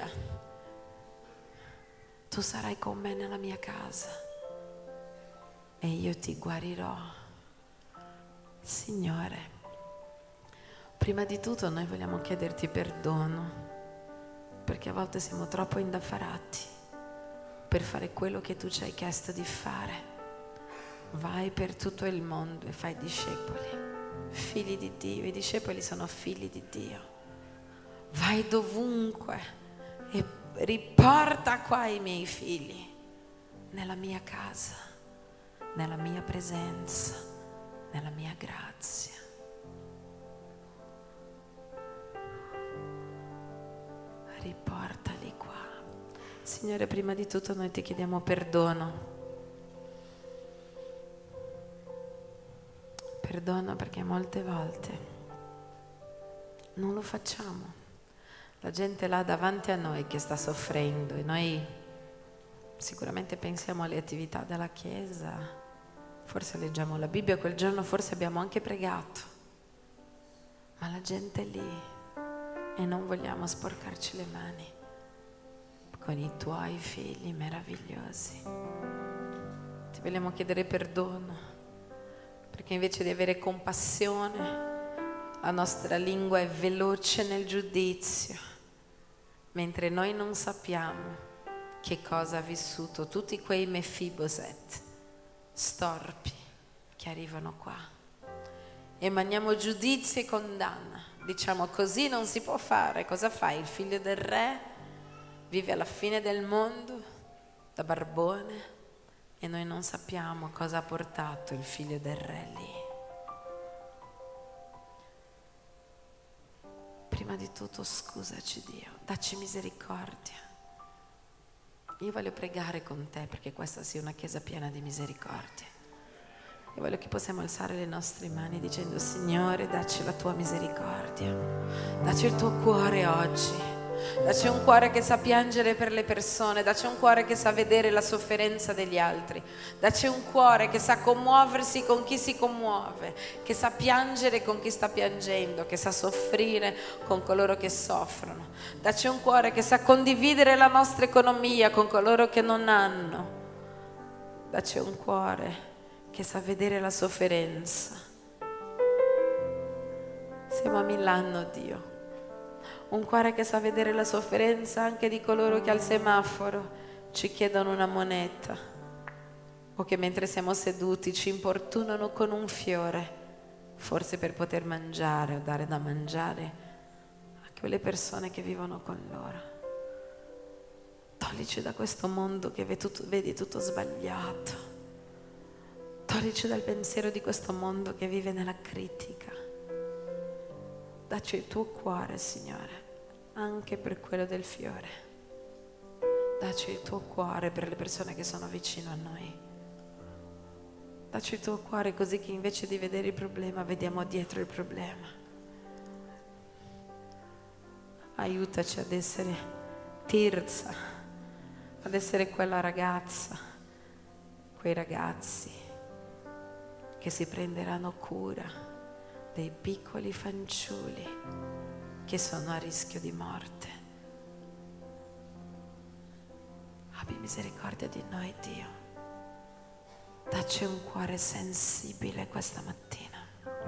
Tu sarai con me nella mia casa e io ti guarirò. Signore, prima di tutto noi vogliamo chiederti perdono, perché a volte siamo troppo indaffarati per fare quello che tu ci hai chiesto di fare. Vai per tutto il mondo e fai discepoli, figli di Dio. I discepoli sono figli di Dio. Vai dovunque e riporta qua i miei figli nella mia casa, nella mia presenza, nella mia grazia. Riportali qua. Signore, prima di tutto noi ti chiediamo perdono. Perdono perché molte volte non lo facciamo. La gente là davanti a noi che sta soffrendo e noi sicuramente pensiamo alle attività della Chiesa, forse leggiamo la Bibbia, quel giorno forse abbiamo anche pregato, ma la gente è lì e non vogliamo sporcarci le mani con i tuoi figli meravigliosi. Ti vogliamo chiedere perdono perché invece di avere compassione la nostra lingua è veloce nel giudizio, mentre noi non sappiamo che cosa ha vissuto tutti quei Mefiboset storpi che arrivano qua. Emaniamo giudizio e condanna, diciamo: così non si può fare. Cosa fai? Il figlio del re vive alla fine del mondo da barbone e noi non sappiamo cosa ha portato il figlio del re lì. prima di tutto scusaci Dio, dacci misericordia. Io voglio pregare con te perché questa sia una chiesa piena di misericordia. Io voglio che possiamo alzare le nostre mani dicendo: Signore, dacci la tua misericordia, dacci il tuo cuore oggi, dacci un cuore che sa piangere per le persone, dacci un cuore che sa vedere la sofferenza degli altri, dacci un cuore che sa commuoversi con chi si commuove, che sa piangere con chi sta piangendo, che sa soffrire con coloro che soffrono. Dacci un cuore che sa condividere la nostra economia con coloro che non hanno. Dacci un cuore che sa vedere la sofferenza. Siamo a Milano, Dio. Un cuore che sa vedere la sofferenza anche di coloro che al semaforo ci chiedono una moneta o che mentre siamo seduti ci importunano con un fiore, forse per poter mangiare o dare da mangiare a quelle persone che vivono con loro. Toglici da questo mondo che vedi tutto sbagliato. Toglici dal pensiero di questo mondo che vive nella critica. Dacci il tuo cuore, Signore, anche per quello del fiore. Dacci il tuo cuore per le persone che sono vicino a noi. Dacci il tuo cuore così che invece di vedere il problema vediamo dietro il problema. Aiutaci ad essere Tirza, ad essere quella ragazza, quei ragazzi che si prenderanno cura dei piccoli fanciulli che sono a rischio di morte. Abbi misericordia di noi, Dio. Dacci un cuore sensibile questa mattina.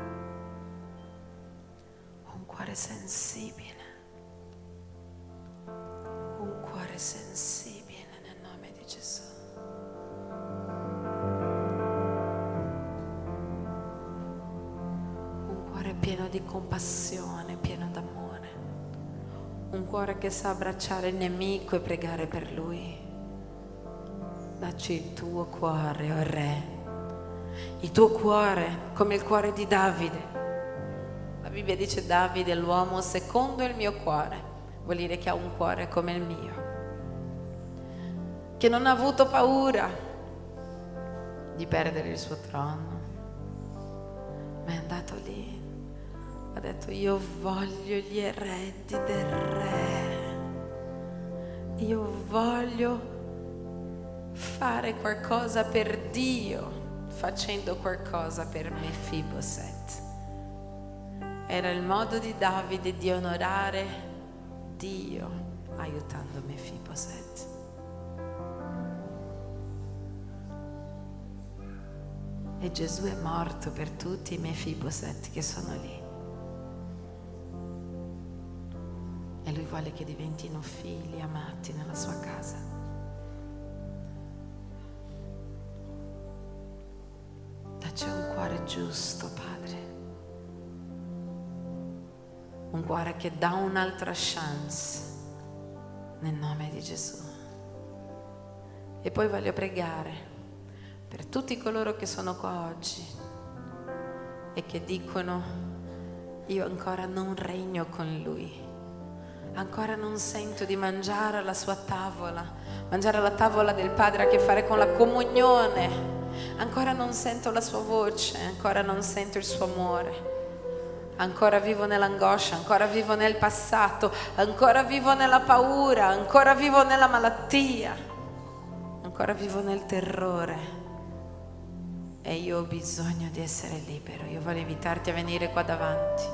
Un cuore sensibile. Un cuore sensibile nel nome di Gesù. Pieno di compassione, pieno d'amore, un cuore che sa abbracciare il nemico e pregare per lui. Dacci il tuo cuore, o Re, il tuo cuore come il cuore di Davide. La Bibbia dice: Davide è l'uomo secondo il mio cuore, vuol dire che ha un cuore come il mio, che non ha avuto paura di perdere il suo trono, ma è andato lì. Ha detto: io voglio gli eredi del re, io voglio fare qualcosa per Dio facendo qualcosa per Mefiboset. Era il modo di Davide di onorare Dio aiutando Mefiboset. E Gesù è morto per tutti i Mefiboset che sono lì. E Lui vuole che diventino figli amati nella sua casa. Dacci un cuore giusto, Padre. Un cuore che dà un'altra chance nel nome di Gesù. E poi voglio pregare per tutti coloro che sono qua oggi e che dicono: io ancora non regno con Lui. Ancora non sento di mangiare alla sua tavola, mangiare alla tavola del Padre ha a che fare con la comunione. Ancora non sento la sua voce, ancora non sento il suo amore. Ancora vivo nell'angoscia, ancora vivo nel passato, ancora vivo nella paura, ancora vivo nella malattia, ancora vivo nel terrore. E io ho bisogno di essere libero. Io voglio invitarti a venire qua davanti.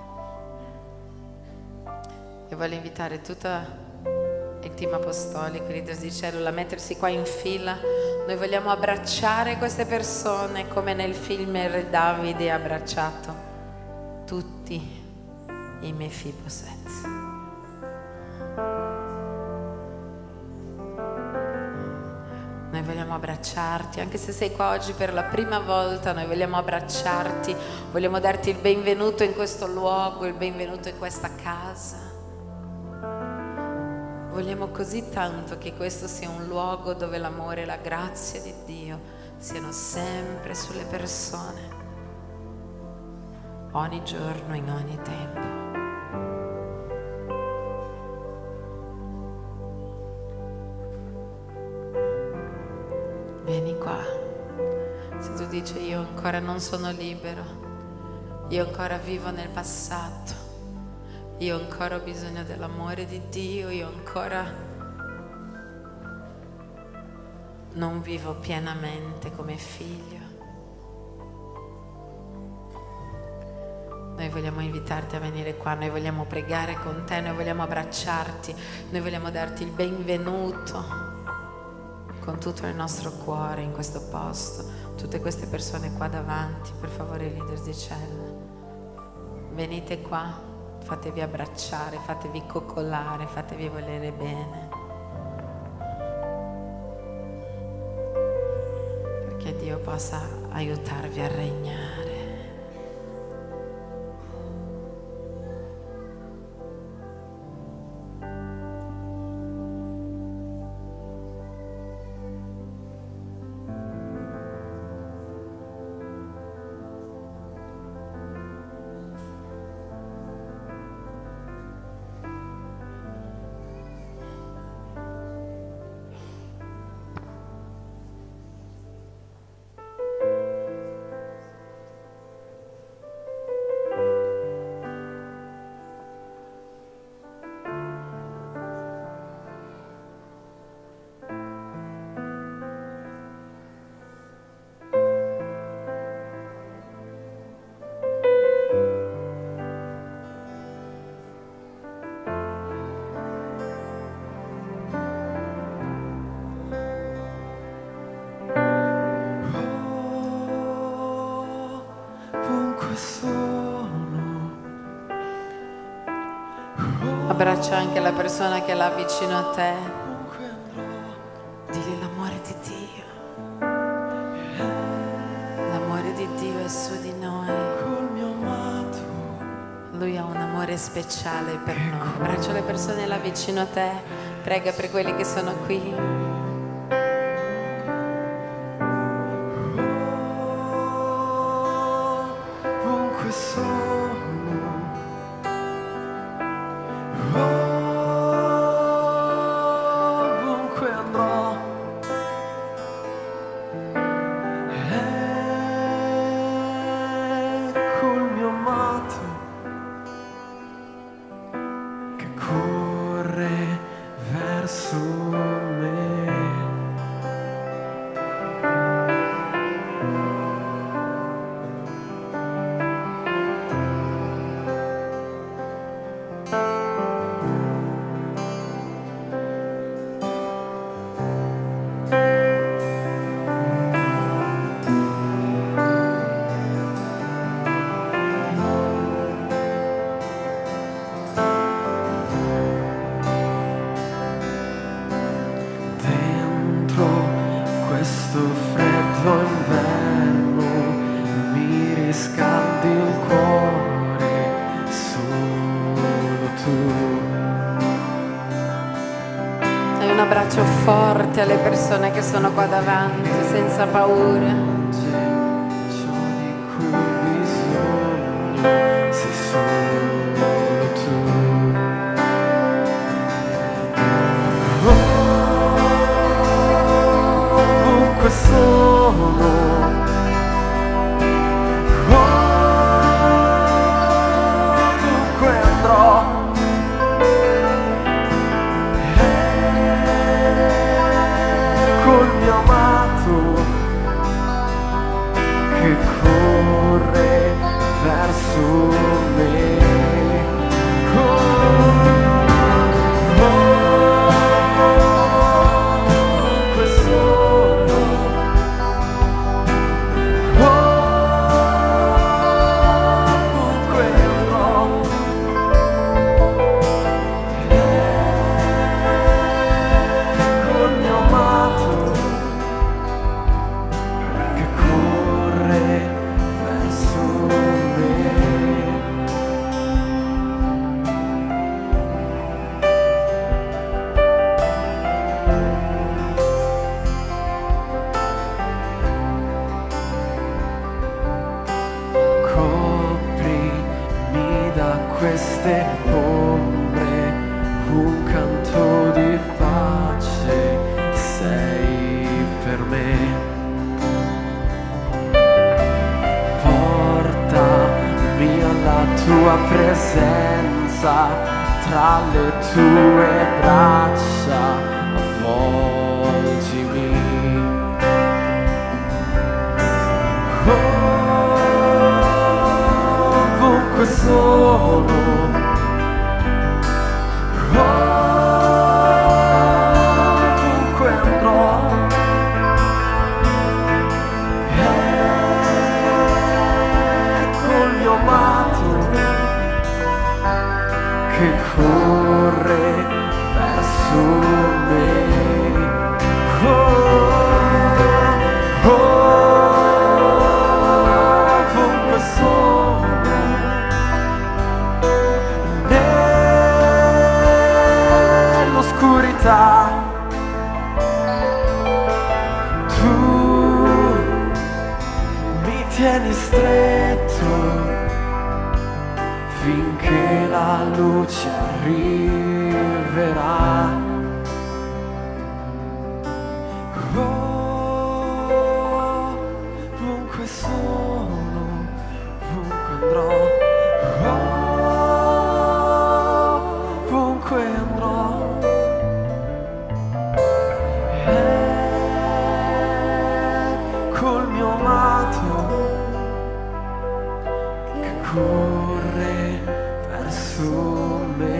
E voglio invitare tutto il team apostolico, i leader di cellula a mettersi qua in fila. Noi vogliamo abbracciare queste persone come nel film il re Davide ha abbracciato tutti i Mefiboset. Noi vogliamo abbracciarti, anche se sei qua oggi per la prima volta, noi vogliamo abbracciarti, vogliamo darti il benvenuto in questo luogo, il benvenuto in questa casa. Vogliamo così tanto che questo sia un luogo dove l'amore e la grazia di Dio siano sempre sulle persone, ogni giorno, in ogni tempo. Vieni qua. Se tu dici io ancora non sono libero, io ancora vivo nel passato, io ancora ho bisogno dell'amore di Dio, io ancora non vivo pienamente come figlio, noi vogliamo invitarti a venire qua, noi vogliamo pregare con te, noi vogliamo abbracciarti, noi vogliamo darti il benvenuto con tutto il nostro cuore in questo posto. Tutte queste persone qua davanti, per favore, leader di cella, venite qua, fatevi abbracciare, fatevi coccolare, fatevi volere bene, perché Dio possa aiutarvi a regnare. Abbraccia anche la persona che è là vicino a te. Digli l'amore di Dio. L'amore di Dio è su di noi. Lui ha un amore speciale per noi. Abbraccia le persone là vicino a te. Prega per quelli che sono qui. Forte alle persone che sono qua davanti, senza paura. Ciò di cui ho bisogno sei solo tu. Ovunque sono, ovunque andrò. Che corre verso me. Ovunque sono, forza tra le tue braccia, avvolgimi. Ovunque sono, ovunque andrò, ecco il mio amato che corre verso me. Ovunque sono, nell'oscurità, tu mi tieni stretto finché la luce arriverà. Ovunque sono, ovunque andrò, ovunque andrò, ecco il mio amato che corre verso me.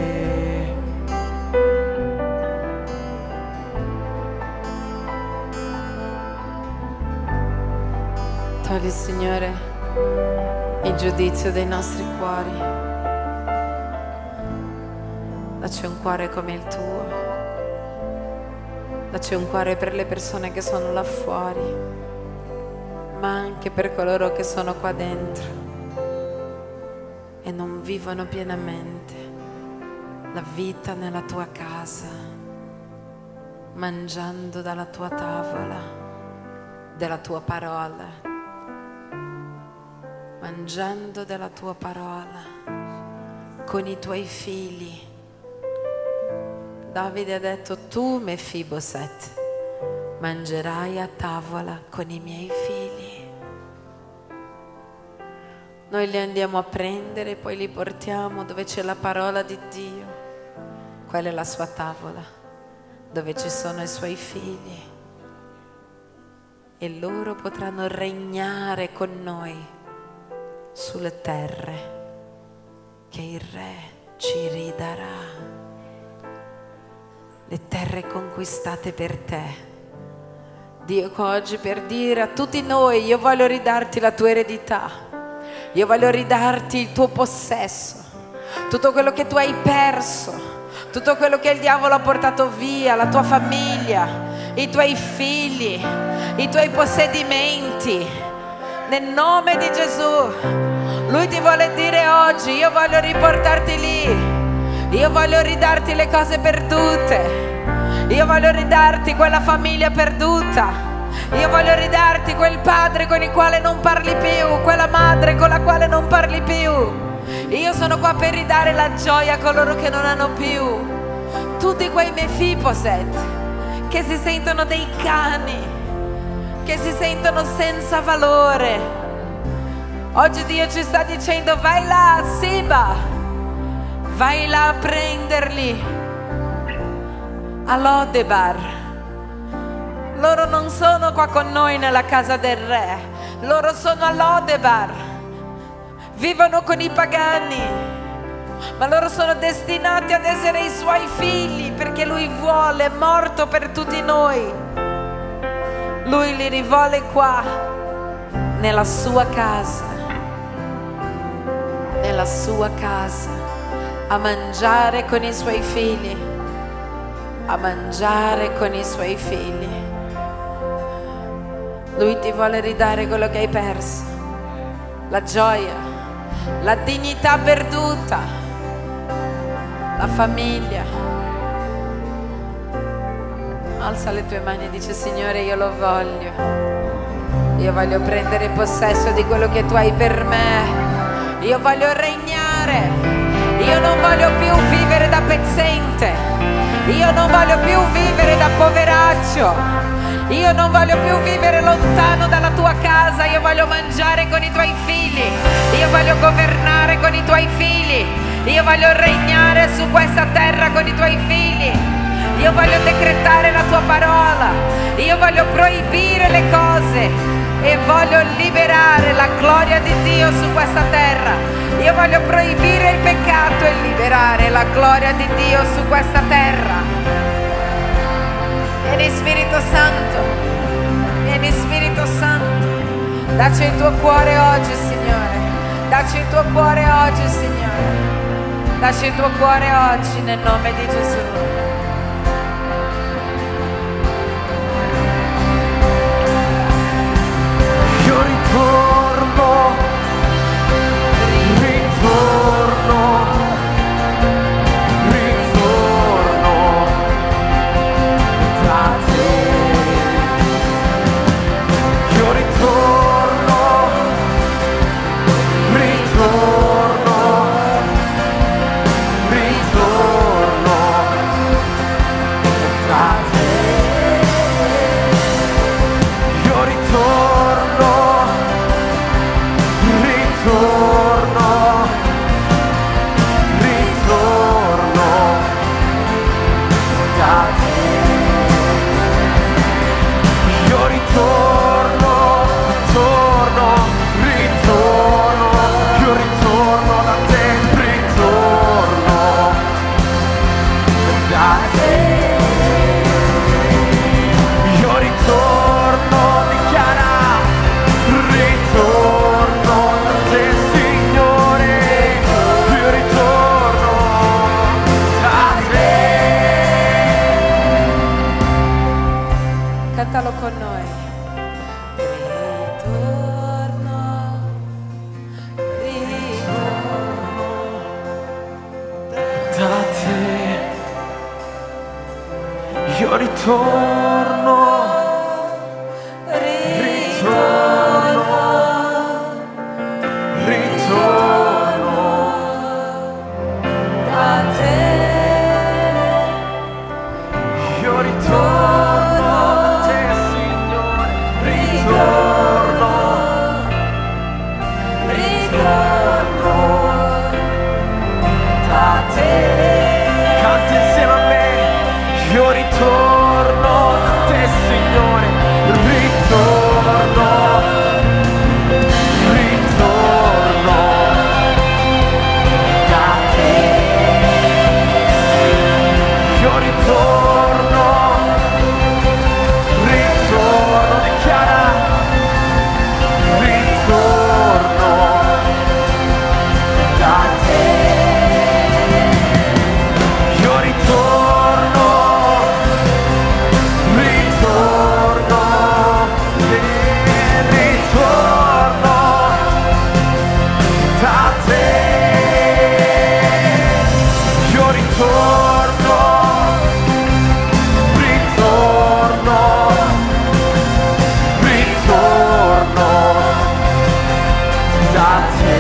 Togli, Signore, il giudizio dei nostri cuori. Dacci un cuore come il tuo. Dacci un cuore per le persone che sono là fuori, ma anche per coloro che sono qua dentro e non vivono pienamente la vita nella tua casa, mangiando dalla tua tavola, della tua parola, mangiando della tua parola con i tuoi figli. Davide ha detto: tu, Mefiboset, mangerai a tavola con i miei figli. Noi li andiamo a prendere e poi li portiamo dove c'è la parola di Dio. Quella è la sua tavola, dove ci sono i suoi figli, e loro potranno regnare con noi sulle terre che il Re ci ridarà, le terre conquistate per te. Dio qua oggi per dire a tutti noi: io voglio ridarti la tua eredità, io voglio ridarti il tuo possesso, tutto quello che tu hai perso, tutto quello che il diavolo ha portato via, la tua famiglia, i tuoi figli, i tuoi possedimenti. Nel nome di Gesù, Lui ti vuole dire oggi: io voglio riportarti lì, io voglio ridarti le cose perdute, io voglio ridarti quella famiglia perduta, io voglio ridarti quel padre con il quale non parli più, quella madre con la quale non parli più. Io sono qua per ridare la gioia a coloro che non hanno più. Tutti quei Mefiboset che si sentono dei cani, che si sentono senza valore, oggi Dio ci sta dicendo: vai là, Siba, vai là a prenderli a Lodebar. Loro non sono qua con noi nella casa del Re, loro sono a Lodebar, vivono con i pagani, ma loro sono destinati ad essere i suoi figli, perché Lui vuole, è morto per tutti noi. Lui li rivuole qua, nella sua casa, nella sua casa, a mangiare con i suoi figli, a mangiare con i suoi figli. Lui ti vuole ridare quello che hai perso, la gioia, la dignità perduta, la famiglia. Alza le tue mani e dice: Signore, io lo voglio. Io voglio prendere possesso di quello che tu hai per me. Io voglio regnare. Io non voglio più vivere da pezzente. Io non voglio più vivere da poveraccio. Io non voglio più vivere lontano dalla tua casa. Io voglio mangiare con i tuoi figli. Io voglio governare con i tuoi figli. Io voglio regnare su questa terra con i tuoi figli. Io voglio decretare la tua parola. Io voglio proibire le cose e voglio liberare la gloria di Dio su questa terra. Io voglio proibire il peccato e liberare la gloria di Dio su questa terra. Vieni Spirito Santo, vieni Spirito Santo. Dacci il tuo cuore oggi, Signore. Dacci il tuo cuore oggi, Signore. Dacci il tuo cuore oggi nel nome di Gesù. Io ritorno, ritorno, ritorno da te. Io ritorno, ritorno, ritorno da te. Io ritorno, ritorno, ritorno da te. Io ritorno, torno, ritorno, io ritorno da te, ritorno da te. Io ritorno, dichiara, ritorno da te, Signore. Io ritorno da te. Cantalo con noi. Ritorno, Da te. Io ritorno, ritorno, ritorno da te. io ritorno da te, Signore. Ritorno, ritorno da te. Canti insieme a me. Io ritorno da te, Signore. Ritorno, ritorno da te. Io ritorno, ritorno, dichiara, ritorno da te. Io ritorno, ritorno, ritorno da te. Io ritorno, ritorno, ritorno da te.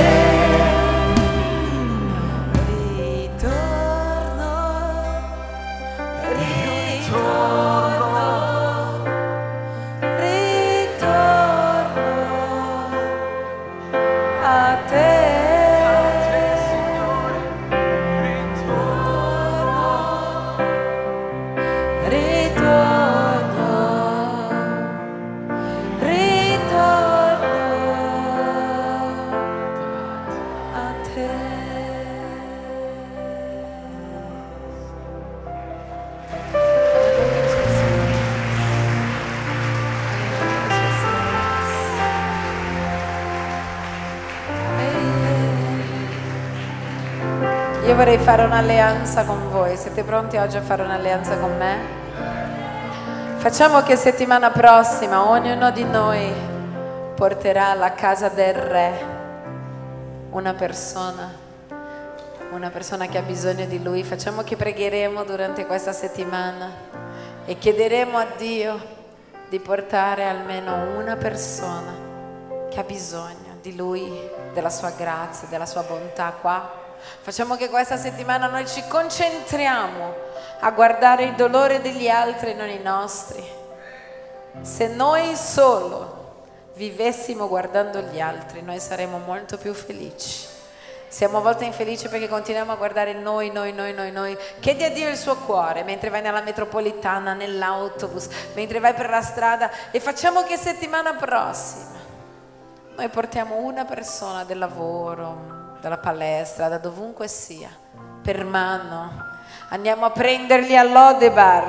Io vorrei fare un'alleanza con voi. Siete pronti oggi a fare un'alleanza con me? Facciamo che settimana prossima ognuno di noi porterà alla casa del re una persona che ha bisogno di lui. Facciamo che pregheremo durante questa settimana e chiederemo a Dio di portare almeno una persona che ha bisogno di lui, della sua grazia, della sua bontà qua. Facciamo che questa settimana noi ci concentriamo a guardare il dolore degli altri e non i nostri. Se noi solo vivessimo guardando gli altri, noi saremmo molto più felici. Siamo a volte infelici perché continuiamo a guardare noi. Chiedi a Dio il suo cuore mentre vai nella metropolitana, nell'autobus, mentre vai per la strada, e facciamo che settimana prossima noi portiamo una persona del lavoro, dalla palestra, da dovunque sia, per mano. Andiamo a prenderli all'Odebar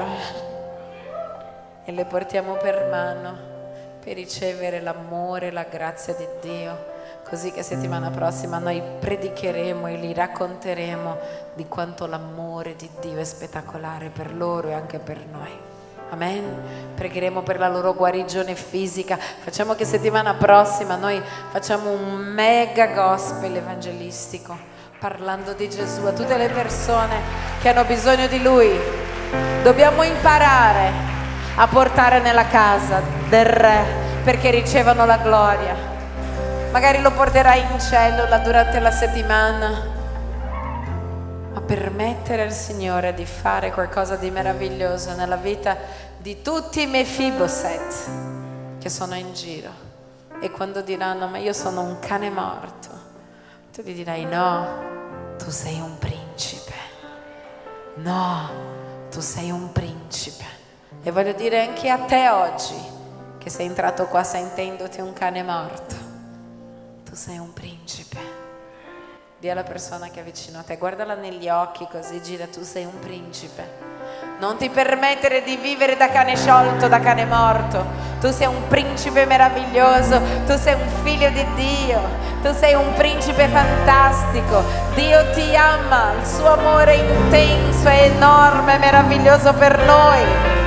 e le portiamo per mano per ricevere l'amore e la grazia di Dio, così che settimana prossima noi predicheremo e li racconteremo di quanto l'amore di Dio è spettacolare per loro e anche per noi. Amen. Pregheremo per la loro guarigione fisica. Facciamo che settimana prossima noi facciamo un mega gospel evangelistico parlando di Gesù a tutte le persone che hanno bisogno di Lui. Dobbiamo imparare a portare nella casa del Re perché ricevano la gloria. Magari lo porterai in cellula durante la settimana, ma permettere al Signore di fare qualcosa di meraviglioso nella vita di tutti i Mefiboset che sono in giro. E quando diranno: ma io sono un cane morto, tu gli dirai: no, tu sei un principe. No, tu sei un principe. E voglio dire anche a te oggi, che sei entrato qua sentendoti un cane morto, tu sei un principe. Dì alla persona che è vicino a te, guardala negli occhi così, gira: tu sei un principe. Non ti permettere di vivere da cane sciolto, da cane morto. Tu sei un principe meraviglioso, tu sei un figlio di Dio, tu sei un principe fantastico. Dio ti ama, il suo amore è intenso, è enorme, è meraviglioso per noi.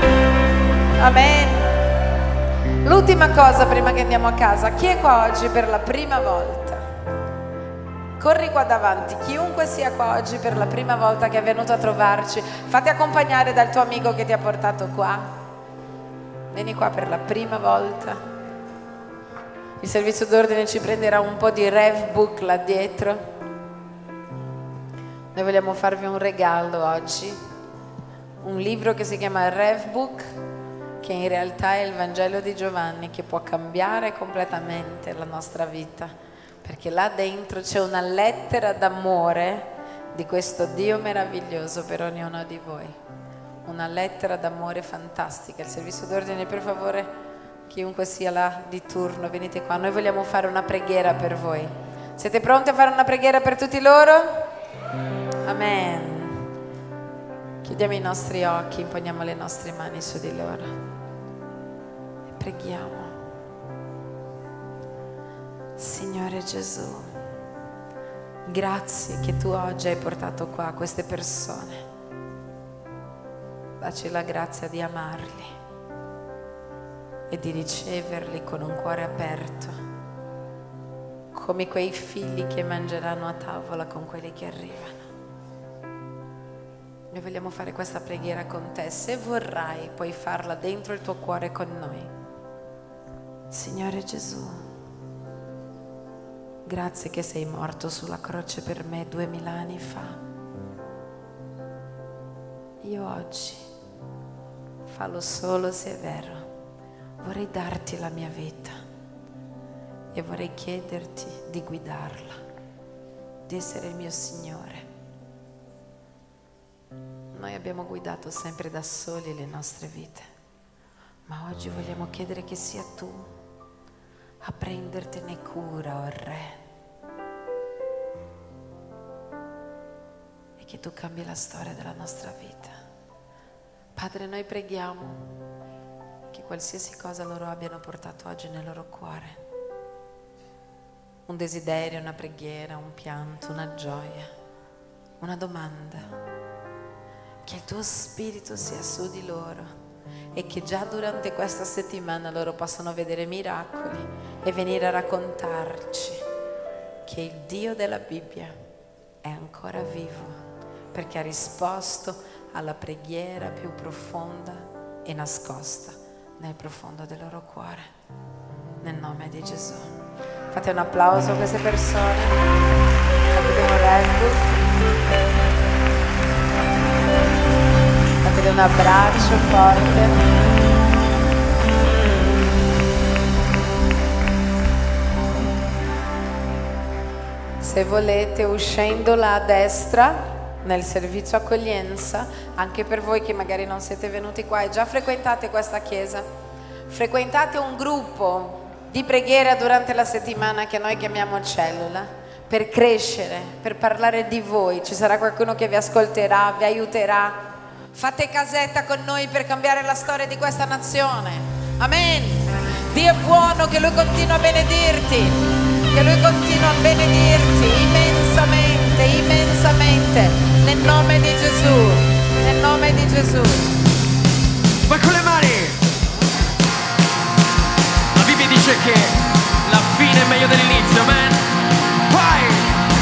Amen. L'ultima cosa prima che andiamo a casa: chi è qua oggi per la prima volta? Corri qua davanti, chiunque sia qua oggi per la prima volta che è venuto a trovarci, fatti accompagnare dal tuo amico che ti ha portato qua. Vieni qua per la prima volta. Il servizio d'ordine ci prenderà un po' di Rev Book là dietro. Noi vogliamo farvi un regalo oggi, un libro che si chiama Rev Book, che in realtà è il Vangelo di Giovanni, che può cambiare completamente la nostra vita. Perché là dentro c'è una lettera d'amore di questo Dio meraviglioso per ognuno di voi. Una lettera d'amore fantastica. Il servizio d'ordine, per favore, chiunque sia là di turno, venite qua. Noi vogliamo fare una preghiera per voi. Siete pronti a fare una preghiera per tutti loro? Amen. Chiudiamo i nostri occhi, imponiamo le nostre mani su di loro e preghiamo. Signore Gesù, grazie che tu oggi hai portato qua queste persone. Dacci la grazia di amarli e di riceverli con un cuore aperto, come quei figli che mangeranno a tavola con quelli che arrivano. Noi vogliamo fare questa preghiera con te. Se vorrai, puoi farla dentro il tuo cuore con noi. Signore Gesù, grazie che sei morto sulla croce per me 2000 anni fa. Io oggi, fallo solo se è vero, vorrei darti la mia vita e vorrei chiederti di guidarla, di essere il mio Signore. Noi abbiamo guidato sempre da soli le nostre vite, ma oggi vogliamo chiedere che sia tu a prendertene cura, oh Re, e che tu cambi la storia della nostra vita. Padre, noi preghiamo che qualsiasi cosa loro abbiano portato oggi nel loro cuore, un desiderio, una preghiera, un pianto, una gioia, una domanda, che il tuo spirito sia su di loro e che già durante questa settimana loro possano vedere miracoli e venire a raccontarci che il Dio della Bibbia è ancora vivo, perché ha risposto alla preghiera più profonda e nascosta nel profondo del loro cuore. Nel nome di Gesù. Fate un applauso a queste persone. Fate un abbraccio forte. Se volete, uscendo là a destra nel servizio accoglienza, anche per voi che magari non siete venuti qua e già frequentate questa chiesa, frequentate un gruppo di preghiera durante la settimana che noi chiamiamo cellula, per crescere, per parlare di voi. Ci sarà qualcuno che vi ascolterà, vi aiuterà. Fate casetta con noi per cambiare la storia di questa nazione. Amen. Dio è buono, che Lui continua a benedirti, che Lui continua a benedirti immensamente, immensamente, nel nome di Gesù, nel nome di Gesù. Vai con le mani! La Bibbia dice che la fine è meglio dell'inizio, amen? Vai!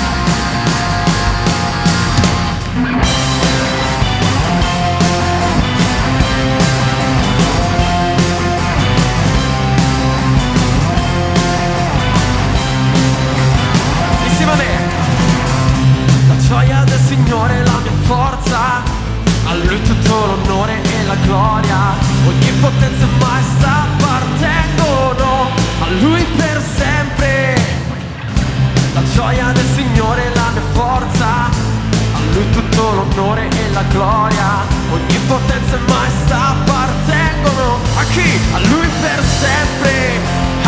Insieme a me! La gioia del Signore è la mia forza, a Lui tutto l'onore e la gloria, ogni potenza e maestà appartengono a Lui per sempre. La gioia del Signore è la mia forza, a Lui tutto l'onore e la gloria, ogni potenza e maestà appartengono a chi? A Lui per sempre.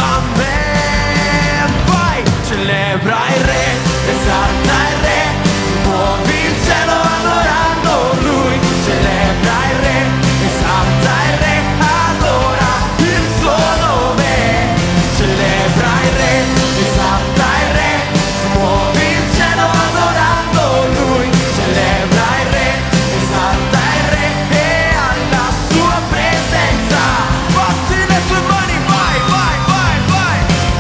Amen. Vai! Celebra il Re, esalta il Re, muovi il cielo adorando Lui. Celebra il Re, esalta il Re, adora il suo nome. Celebra il Re, esalta il Re, muovi il cielo adorando Lui. Celebra il Re, esalta il Re e alla sua presenza batti le tue mani, vai, vai, vai, vai.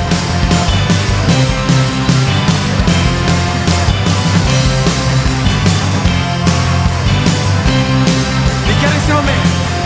Dichiara insieme a me.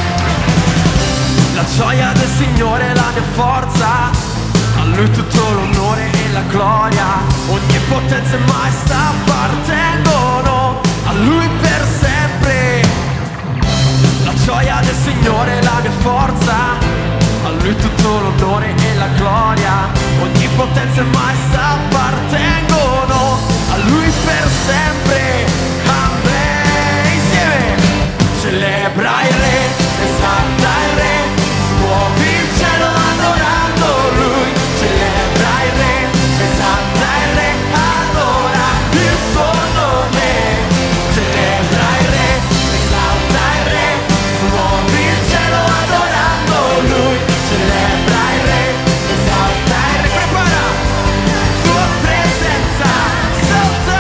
La gioia del Signore è la mia forza, a Lui tutto l'onore e la gloria, ogni potenza e maestà appartengono a Lui per sempre. La gioia del Signore è la mia forza, a Lui tutto l'onore e la gloria, ogni potenza e maestà appartengono a Lui per sempre. Amen. Insieme. Celebra il Re, esalta il Re, muovi il cielo adorando Lui. Celebra il Re, esalta il Re, adora il suo nome. Celebra il Re, esalta il Re, muovi il cielo adorando Lui. Celebra il Re, esalta il Re, prepara sua presenza, salta.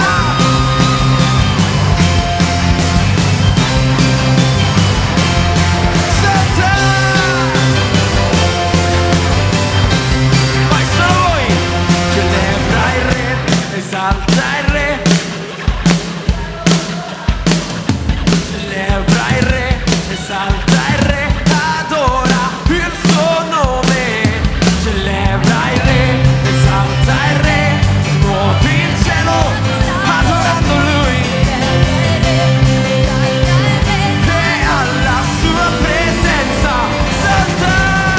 Vai solo voi! Celebra il Re, esalta il Re. Celebra il Re, esalta il Re, adora il suo nome. Celebra il Re, esalta il Re, muovi il cielo adorando Lui. E alla sua presenza salta.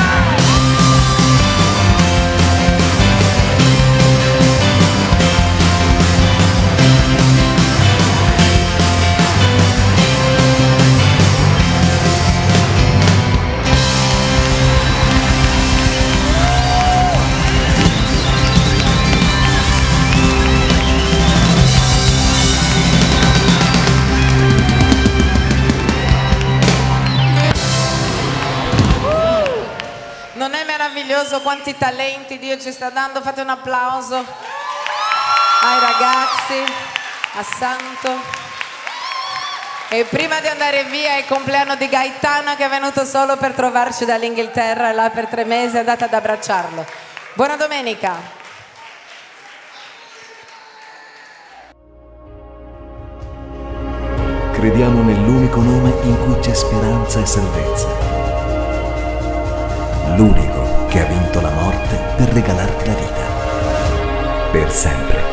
Non è meraviglioso quanti talenti Dio ci sta dando? Fate un applauso ai ragazzi, a Santo. E prima di andare via è il compleanno di Gaetano, che è venuto solo per trovarci dall'Inghilterra, è là per 3 mesi, andate ad abbracciarlo. Buona domenica. Crediamo nell'unico nome in cui c'è speranza e salvezza. L'unico che ha vinto la morte per regalarti la vita. Per sempre.